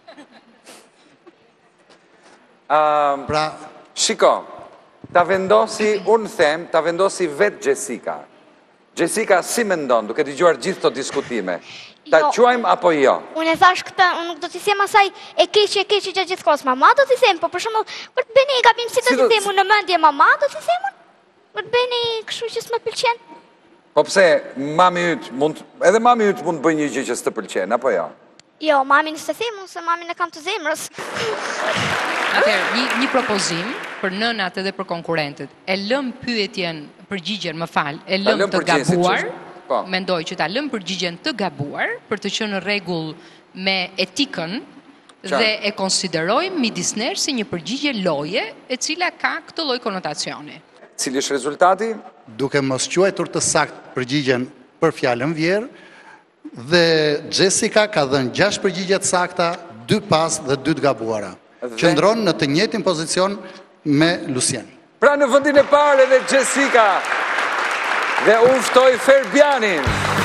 Pra, shiko, ta vendosi, unë them, ta vendosi vetë Jessica. Jessica si mendon, duke dëgjuar gjithë të diskutime. Ta quajmë apo jo? Unë e thash këtë, unë nuk do t'i them asaj e keqe gjatë gjithë kohës. Mama do t'i them, po për shembull, kur të bëni gabim si do t'i them unë në mendje mama do t'i them unë. Kur të bëni kështu që s'më pëlqen. Po pse mami yt mund edhe mami yt mund të bëjë një gjë që s'të pëlqen apo jo? Jo, mamin s'e them unë se mamin e kam të zemrës. Atëherë, një propozim për nënat edhe për konkurrentët. E lëm pyetjen, përgjigjen, më fal, e lëm të gabuar. Mendoj që ta lëm përgjigjen të gabuar për të qenë në rregull me etikën dhe e konsiderojmë midis nesh si një përgjigje loje e cila ka këtë lloj konotacioni. Cili është rezultati? Duke mos quajtur të saktë përgjigjen për fjalën vjerë, dhe Jessica ka dhënë 6 përgjigje të sakta, 2 pas dhe 2 të gabuara. Qëndron në të njëjtin pozicion me Lucien. Pra në vendin e parë edhe Jessica dhe u ftoi Ferbianin.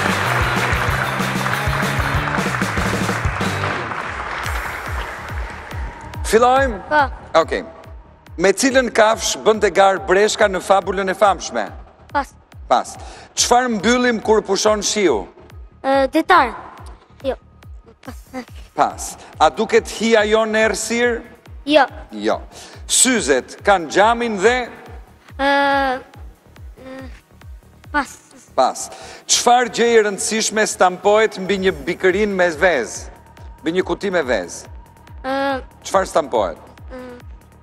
Fillojmë? Po. Okej. Me cilën kafsh bënte garë breshka në fabulën e famshme? Pas. Pas. Çfarë mbyllim kur pushon shiu? Detar. Jo. Pas. A duket hija jo në errësirë? Jo. Jo. Syzet kanë xhamin dhe? Pas. Pas. Çfarë gjë e rëndësishme stampohet mbi një bikërin me vezë? Mbi një kuti me vezë? Çfarë stampohet?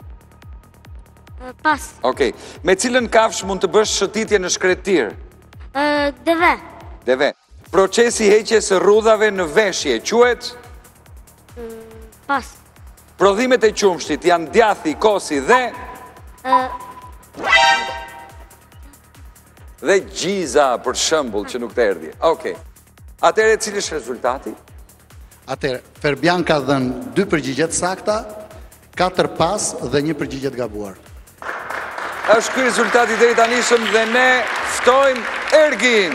Pas. Okej. Me cilën kafsh mund të bësh shëtitje në shkretir? Deve. Deve. Procesi heqjes së rrudhave në veshje, quhet? Pas. Prodhimet e qumshtit janë djathi, kosi dhe gjiza, për shembull, që nuk të erdhi. Okej. Atëherë, cili është rezultati? Atëherë, Ferbian ka dhënë 2 përgjigje të sakta, 4 pas dhe 1 përgjigje të gabuar. Është ky rezultati deri tanishëm dhe ne ftojmë Ergin.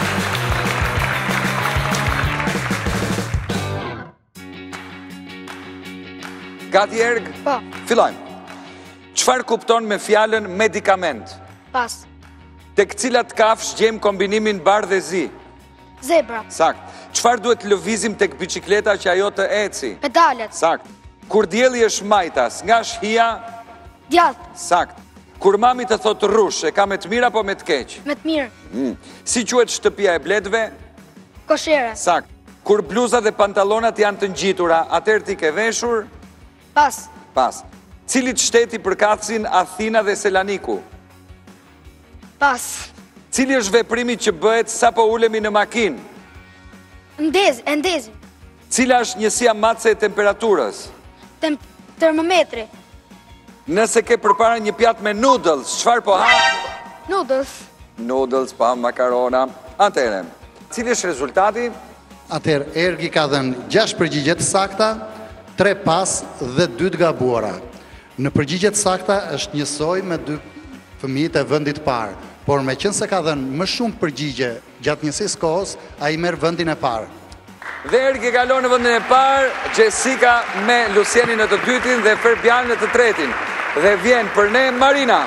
Gati Erg? Po. Fillojmë. Çfarë kupton me fjalën medikament? Pas. Tek cilat kafsh gjejmë kombinimin bar dhe zi? Zebra. Sakt. Çfarë duhet lëvizim tek bicikleta që ajo të eci? Pedalet. Sakt. Kur dielli është majtas, nga shia? Djath. Sakt. Kur mami të thotë rrush, e ka me të mirë apo me të keq? Me të mirë. Si quhet shtëpia e bletëve? Koshere. Sakt. Kur bluza dhe pantallonat janë të ngjitura, atëherë ti ke veshur? Pas. Pas. Cilit shteti përkatësin Athina dhe Selaniku? Pas. Cili është veprimi që bëhet sapo ulemi në makinë? Endezi. Cila është njësia matse e temperaturës? Termometri. Nëse ke përpara një pjatë me noodles, çfarë po ha? Noodles. Noodles, pa makarona. Atëherë, cili është rezultati? Atëherë, Ergi ka dhënë 6 përgjigje të sakta, 3 pas dhe 2 të gabuara. Në përgjigje të sakta është njësoj me 2 fëmijët e vendit parë, por me qënë se ka dhënë më shumë përgjigje gjatë njësisë kohës, a i merë vendin e parë. Dhe Ergi kalon në vendin e parë, Jessica me Lucienin në të dytin dhe Ferbian në të tretin. Dhe vjen për ne Marina.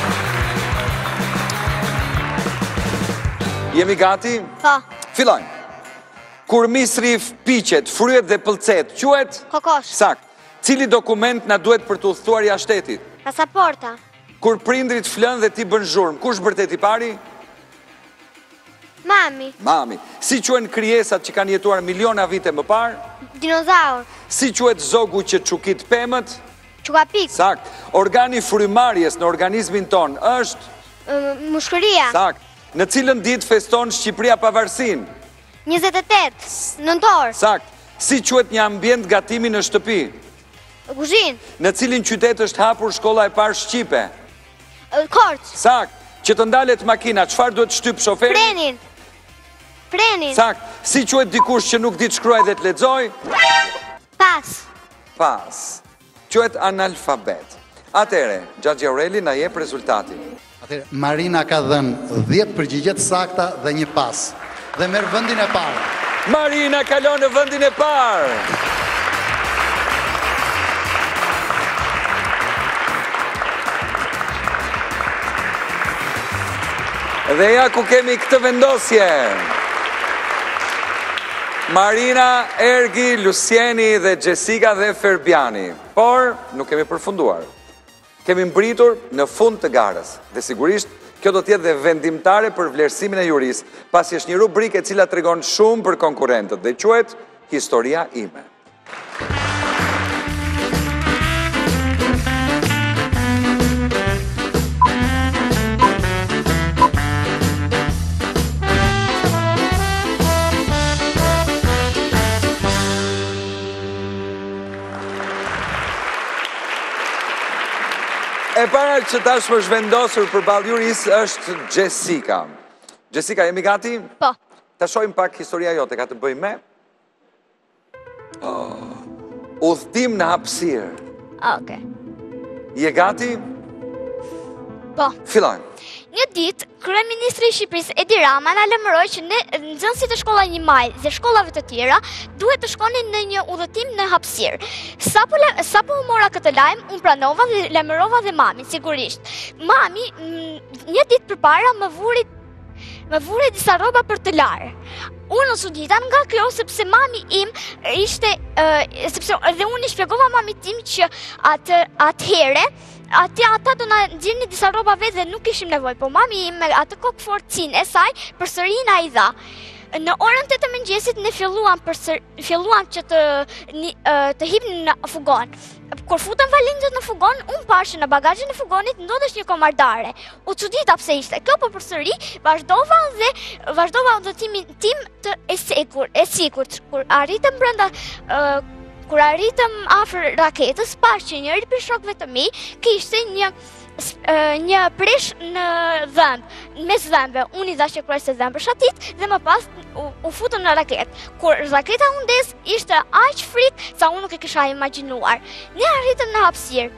Jemi gati? Po. Fillojmë. Kur misri piqet, fryet dhe pëlqet, quhet? Kokosh. Sakt. Cili dokument na duhet për të udhëtuar jashtë shtetit? Pasaporta. Kur prindrit flën dhe ti bën zhurmë, kush bërtet i pari? Mami. Mami. Si quhen krijesat që kanë jetuar miliona vite më parë? Dinozaur. Si quhet zogu që çukit pemët? Çukapik. Sakt. Organi frymarrjes në organizmin ton është? Mushkëria. Sakt. Në cilën ditë feston Shqipëria pavarësinë? 28. Nëntor. Sakt. Si quhet një ambient gatimi në shtëpi? Kuzhinë. Në cilin qytet është hapur shkolla e parë shqipe? Korç. Sakt. Që të ndalet makina, çfarë duhet shtyp shoferi? Frenin. Frenin. Sakt. Si quhet dikush që nuk di të shkruaj dhe të lexoj? Pas. Pas. Quhet analfabet. Atëre, Xhaxhi Aureli na jep rezultatin. Atëre, Marina ka dhënë 10 përgjigje të sakta dhe 1 pas. Dhe merr vendin e parë. Marina kalon në vendin e parë. Dhe ja ku kemi këtë vendosje. Marina, Ergi, Lucieni dhe Jessica dhe Ferbiani. Por, nuk kemi përfunduar. Kemi mbritur në fund të garës. Dhe sigurisht, kjo do t'jetë dhe vendimtare për vlerësimin e juris, pasi është një rubrikë e cila tregon shumë për konkurrentët dhe quhet Historia ime. E para që tashmë është vendosur për balë juris është Jessica. Jessica, jemi gati? Po. Ta shojmë pak historia jote, ka të bëjmë me? Udhëtim në hapësirë. Oke. Je gati? Po. Fillojmë. Një ditë, kryeministri i Shqipërisë Edi Rama na lajmëroi që nxënësit e shkolla 1 maj dhe shkollave të tjera duhet të shkonin në një udhëtim në hapësirë. Sapo u mora këtë lajm, unë pranova dhe lajmërova dhe mamin, sigurisht. Mami një ditë përpara më vuri disa rroba për të larë. Unë u çudita nga kjo sepse mami im ishte sepse edhe unë i shpjegova mamit tim që atëherë ata do na nxirrnin disa rroba vetë dhe nuk kishim nevojë, po mami im me atë kokë forcinë e saj përsëri na i dha. në orën 8 të mëngjesit ne filluam që të hipnim në fugon. Kur futën valingët në fugon, unë pash që në bagazhin e fugonit ndodhesh një komardare. U çudita pse ishte kjo, po përsëri vazhdova udhëtimin tim të e sigurt. Kur arritëm afër raketës, pash që njëri prej shokëve të mi kishte një presh në dhëmb, mes dhëmbëve. Unë i dashje kruaj se dhëmbë shatit dhe më pas u futëm në raketë. Kur raketa u ndes, ishte aq frikë sa unë nuk e kisha imagjinuar. Ne arritëm në hapësirë.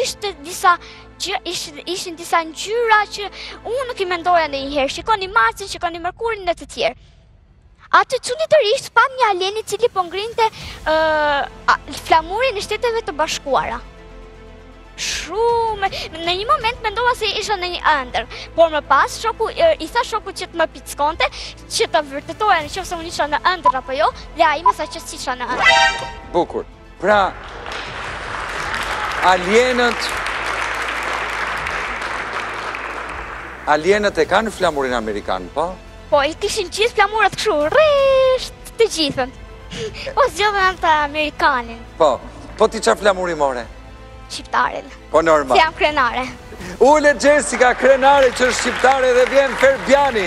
Ishin disa ngjyra që unë nuk i mendoja ndonjëherë. Shikoni Marsin, shikoni Mërkurin dhe të tjerë. Aty çuditërisht pam një alen i cili po ngrinte flamurin e Shteteve të Bashkuara. Shumë. Në një moment mendova se isha në një ëndër, por më pas i tha shokut që të më pickonte, që të vërtetoja nëse unë isha në ëndër apo jo, dhe ai më tha që s'isha në ëndër. Bukur. Pra, alienët e kanë flamurin amerikan, po? Po, i kishin gjithë flamurat kështu, rresht të gjithën. O zgjodhen të amerikanin. Po ti qa flamuri more? Shqiptarin. Po normal. Se jam krenare. Ule Jessica, krenare që është shqiptare dhe vjen Ferbiani.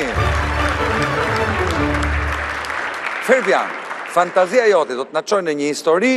Ferbian, fantazia jote do të na çojë në një histori,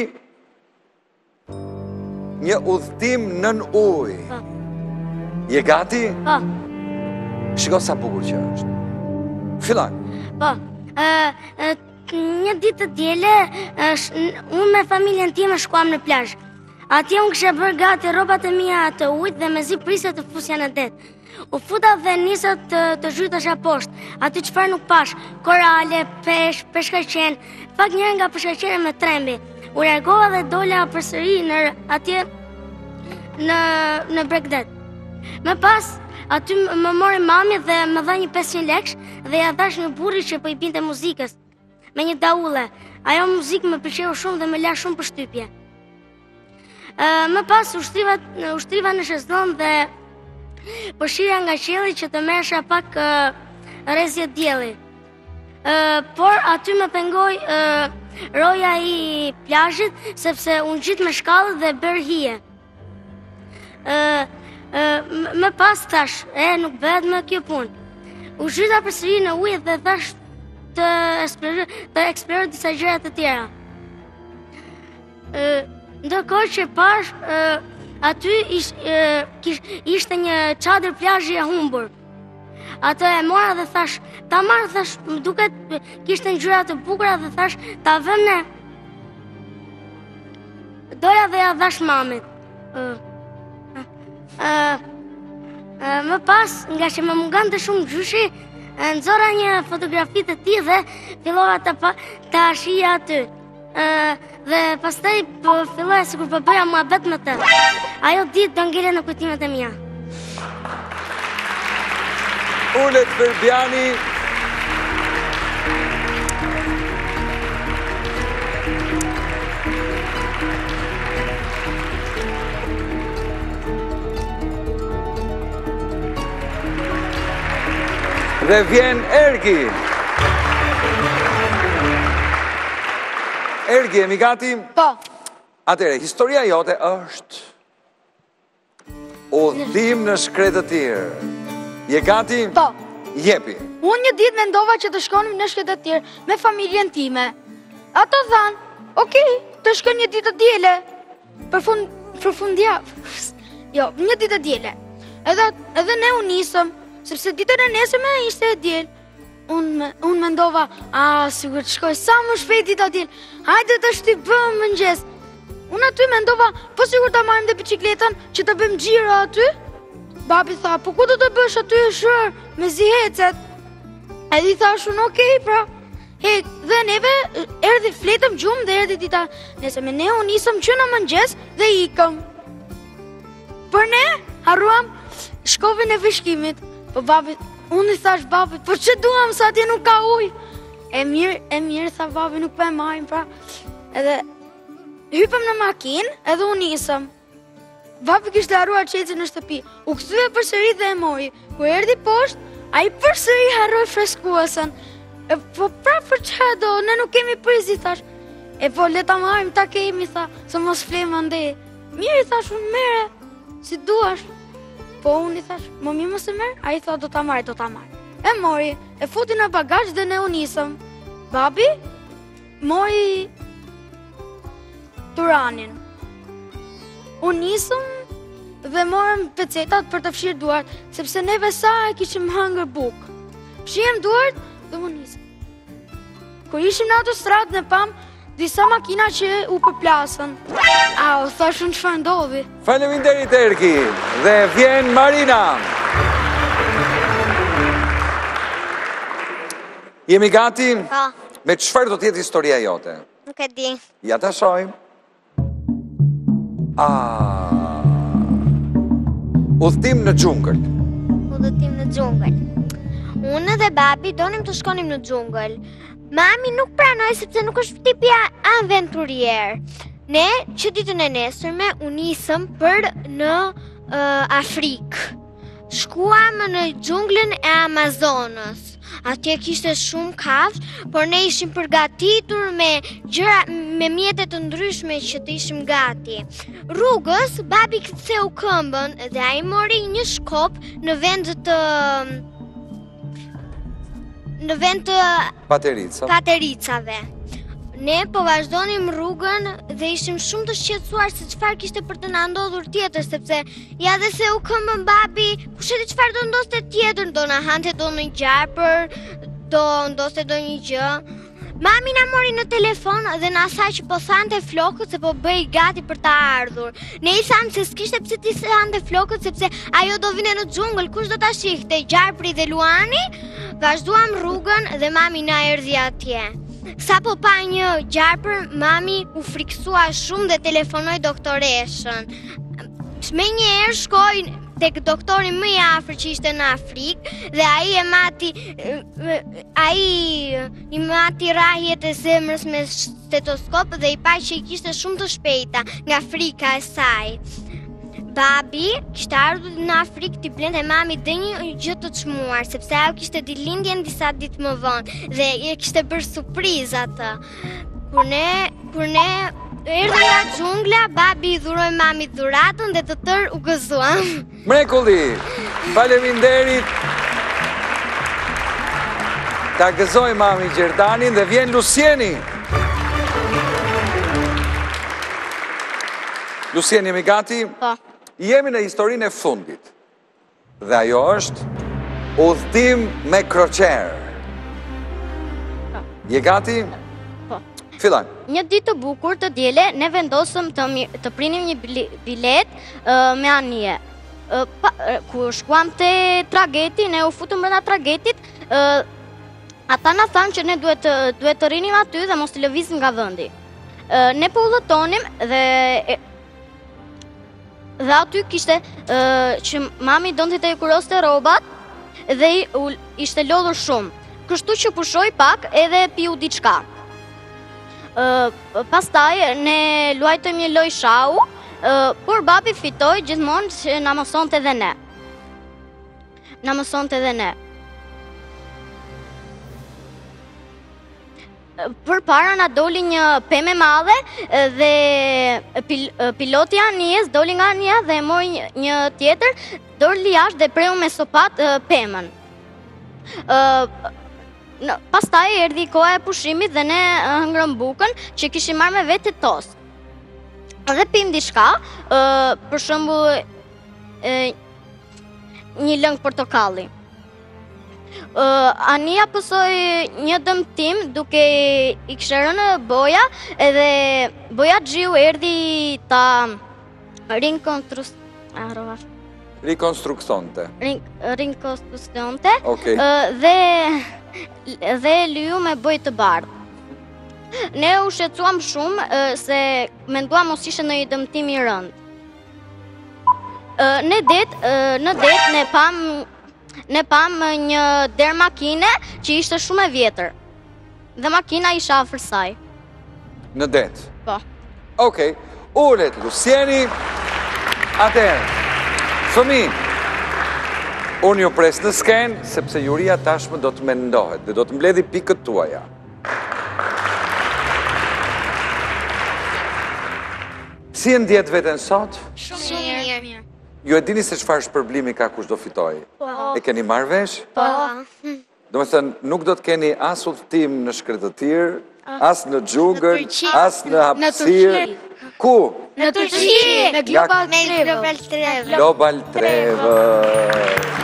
një udhëtim nën ujë. Je gati? Po. Shiko sa bukur që është. Fillon. Po. Një ditë të diele, unë me familjen time shkuam në plazh. Atje unë kësha bërë gati robat e mia të ujtë dhe me zi prisë të fusja në det. U futa dhe nisa të zhytasha poshtë. Aty çfarë nuk pash, korale, peshkaqen, pak njërë nga peshkaqene me trembi. U largova dhe dola përsëri atje në Bregdet. Më pas, aty më mori mami dhe më dha një 500 lekësh dhe ja dhash një burri që po i binte muzikës. Me një daulle. Ajo muzikë më pëlqeu shumë dhe më la shumë përshtypje. Më pas ushtriva në shezlon dhe përshira nga qielli që të merresha pak rrezje dielli. Por aty më pengoi roja i plazhit sepse unë gjit me shkallët dhe bër hije. Më pas thash, nuk bëhet më kjo punë. U zhyta përsëri në ujë dhe thash të eksploroj disa gjëra të tjera. Ndërkohë që pash, aty ishte një çadër plazhi e humbur. Atë e mora dhe thash, ta marr, thash, më duket kishte ngjyra të bukura dhe thash, ta vëm ne. Doja dhe ja dhash mamit. Më pas, nga që më mungante shumë gjyshi, nxora një fotografi të tij dhe fillova ta shija aty. Dhe pastaj filloja sikur po bëja muhabet me të. Ajo ditë do ngele në kujtimet e mia. Ulet Ferbiani. Dhe vjen Ergi. Ergi, jemi gati? Po. Atere, historia jote është udhëtim në shkretë të tjerë. Je gati? Po. Jepi. Unë një ditë mendova që të shkonim në shkretë të tjerë me familjen time. Ato thanë, okej, të shkon një ditë të diele. Për fundjavë. Jo, një ditë të diele. Edhe ne u nisëm, sepse ditën e nesërme ishte e diel. Unë mendova, sigur të shkoj sa më shpejt dita diel. Hajde të shtypëm mëngjes. Unë aty mendova, po sigur ta marrim dhe biçikletën që të bëjmë xhiro aty. Babi tha, po ku do të bësh aty e shër me zihecet? Edhe i thashun, okej, pra. Dhe neve erdhi fletëm gjumë dhe erdhi dita nesërme. Ne u nisëm që në mëngjes dhe ikëm. Por ne harruam shkovin e vishkimit. Po babi, unë i thash babit, po që duam sa atje nuk ka ujë? E mirë, tha babi, nuk po e marrim, pra. Edhe hypëm në makinë, edhe u nisëm. Babi kishte harruar çelësin në shtëpi. U kthye përsëri dhe e mori. Kur erdhi poshtë, ai përsëri harroi freskuesën. Po pra për që do, ne nuk kemi prizi, thash. E po le ta marrim, ta kemi, tha, se mos flem ande. Mirë, thash, unë mere, si duash. Po unë i thash, më mirë mos e merr? Ai tha do ta marr. E mori, e futi në bagazh dhe ne u nisëm. Babi mori Turanin. U nisëm dhe morëm pecetat për të fshirë duart, sepse neve sa e kishim hëngër bukë. Fshihem duart dhe u nisëm. Kur ishim në autostradë ne pam disa makina që u përplasën. Au, thashun çfarë ndodhi. Faleminderit Erki. Dhe vjen Marina. Jemi gati? Po. Me çfarë do të jetë historia jote? Nuk e di. Ja ta shohim. Udhëtim në xhungël. Udhëtim në xhungël. Unë dhe babi donim të shkonim në xhungël. Mami nuk pranoi sepse nuk është tipi aventurier. Ne që ditën e nesërme u nisëm për në Afrikë. Shkuam në xhunglën e Amazonës. Atje kishte shumë kafsh, por ne ishim përgatitur me gjëra, me mjete të ndryshme që të ishim gati. Rrugës, babi ktheu këmbën dhe ai mori një shkop në vend të patericave. Ne po vazhdonim rrugën dhe ishim shumë të shqetësuar se çfarë kishte për të na ndodhur tjetër, sepse ja dhe se u këmbën babi, kush e di çfarë do ndoste tjetër, do na hante do një gjarpër, do ndoste do një gjë. Mami na mori në telefon dhe na tha që po thante flokët se po bëj gati për të ardhur. Ne i thamë se s'kishte pse ti thante flokët sepse ajo do vinte në xhungël, kush do ta shihte, gjarpri dhe luani? Vazhduam rrugën dhe mami na erdhi atje. Sa po pa një gjarpër, mami u friksua shumë dhe telefonoi doktoreshën. Me njëherë shkoi tek doktori më i afër që ishte në Afrikë dhe ai i mati rrahjet e zemrës me stetoskop dhe i pa që i kishte shumë të shpejta nga frika e saj. Babi kishte ardhur në Afrikë t'i blente mami dhe një gjë të çmuar, sepse ajo kishte ditëlindjen disa ditë më vonë dhe e kishte bërë surprizë atë. Kur ne erdhëm nga xhungla, babi i dhuroi mamit dhuratën dhe të tërë u gëzuam. Mrekulli! Faleminderit! Ta gëzoj mami Gjerdanin dhe vjen Lucieni. Lucieni, jemi gati? Po. Jemi në historinë e fundit. Dhe ajo është udhëtim me kroqer. Je gati? Po. Fillon. Një ditë të bukur të diele, ne vendosëm të prinim një bilet me anije. Kur shkuam te trageti, ne u futëm brenda tragetit, ata na thanë që ne duhet të rinim aty dhe mos të lëvizim nga vendi. Ne po udhëtonim dhe aty kishte që mami donte të i kuroste robat dhe ishte lodhur shumë. Kështu që pushoj pak edhe piu diçka. Pastaj ne luajtëm një lojë shau, por babi fitoi gjithmonë që na mësonte edhe ne. Përpara na doli një pemë e madhe dhe piloti i anijës doli nga anija dhe mori një tjetër, doli jashtë dhe preu me sopat pemën. Pastaj erdhi koha e pushimit dhe ne hëngrëm bukën që kishim marrë me vete tost. Dhe pim diçka, për shembull një lëng portokalli. Ania pësoi një dëmtim duke i kishte rënë boja edhe boja xhiu erdhi ta rikonstruktonte. Okej. Dhe lyu me bojë të bardhë. Ne u shqetësuam shumë se menduam mos ishte ndonjë dëmtim i rënd. Në det ne pam një derë makine që ishte shumë e vjetër. Dhe makina isha afër saj. Në det? Po. Okej, ulet Lucieni. Atëherë, fëmijë, Unë ju pres në skenë, sepse juria tashmë do të mendohet dhe do të mbledhi pikët tuaja. Si e ndjet veten sot? Shumë mirë. Ju e dini se çfarë shpërblimi ka kush do fitoj? Po. E keni marrë vesh? Po. Do me thënë, nuk do të keni as udhëtim në Shkretëtir, as në Xhugër, as në hapësirë. Ku? Në Turqi, me Global Travel. Global Travel.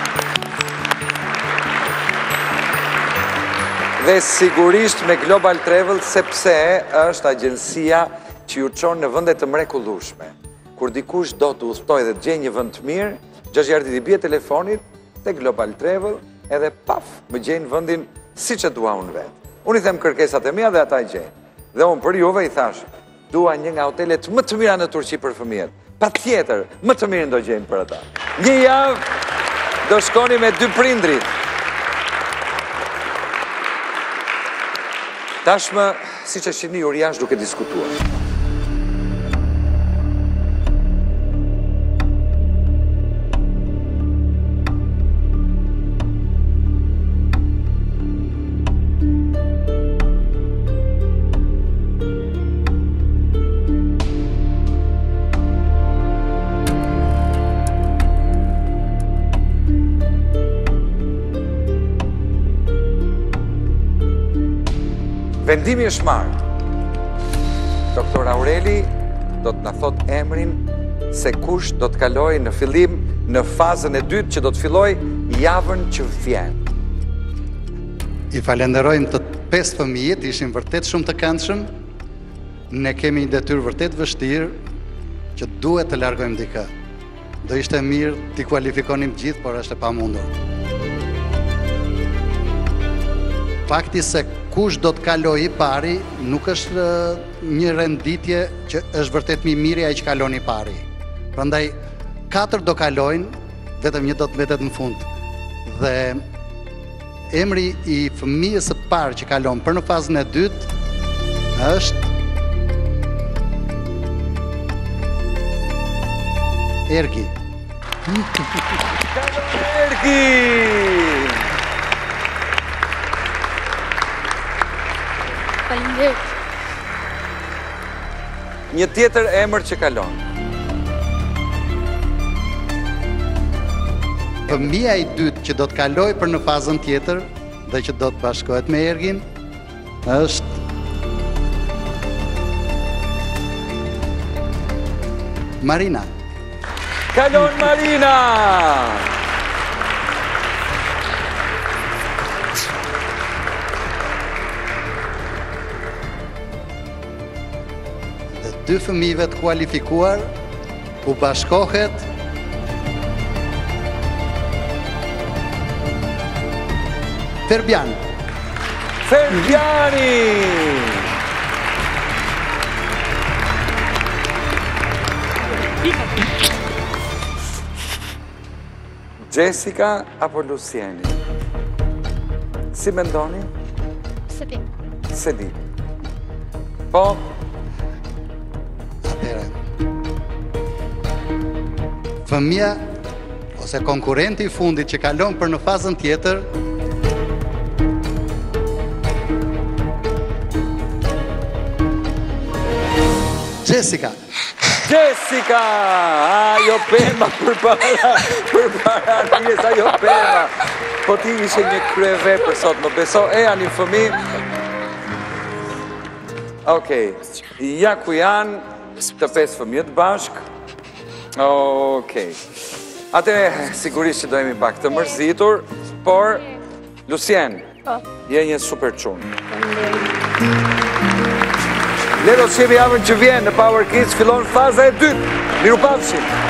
Dhe sigurisht me Global Travel, sepse është agjensia që ju qonë në vëndet të mrekullueshme. Kur dikush do të udhtoj dhe të gjej një vend të mirë, 6 jardi i bie telefonit te Global Travel, edhe paf, më gjejnë vendin siç e dua unë vetë. Unë i them kërkesat e mia dhe ata i gjejnë. Dhe unë për juve i thash, dua një nga hotelet më të mira në Turqi për fëmijët. Patjetër, më të mirën do gjejnë për ata. Një javë do shkoni me 2 prindrit. Tashmë, siç e shihni ju jashtë duke diskutuar. Vendimi është marrë. Doktor Aureli do të na thot emrin se kush do të kaloj në fillim në fazën e dytë që do të filloj javën që vjen. I falenderojmë të 5 fëmijët, ishin vërtet shumë të këndshëm. Ne kemi një detyrë vërtet vështirë që duhet të largojmë dikë. Do ishte mirë t'i kualifikonim gjithë, por është e pamundur. Fakti se kush do të kaloj i pari, nuk është një renditje që është vërtet më mirë ai që kalon i pari. Prandaj 4 do kalojnë, vetëm një do të mbetet në fund. Dhe emri i fëmijës së parë që kalon për në fazën e dytë është Ergi. Ergi! Një tjetër emër që kalon. Fëmija i dytë që do të kaloj për në fazën tjetër dhe që do të bashkohet me Ergin është Marina. Kalon Marina! Dhe 2 fëmijëve të kualifikuar u bashkohet Ferbian. Ferbiani! Jessica apo Lucieni? Si mendoni? Se di. Se di. Po? Atëre. Fëmija ose konkurrenti i fundit që kalon për në fazën tjetër Jessica. Jessica! Ajo pema përpara njës, ajo pema. Po ti ishe një kryeve për sot, më beso, janë një fëmi. Okej, ja ku janë të 5 fëmijët bashk. Okej. Atëre, sigurisht që dojemi pak të mërzitur, por, Lucien, je një super qunë. Ne do të shemi javën që vjen në Power Kids, fillon faza e dytë. Mirupafshim.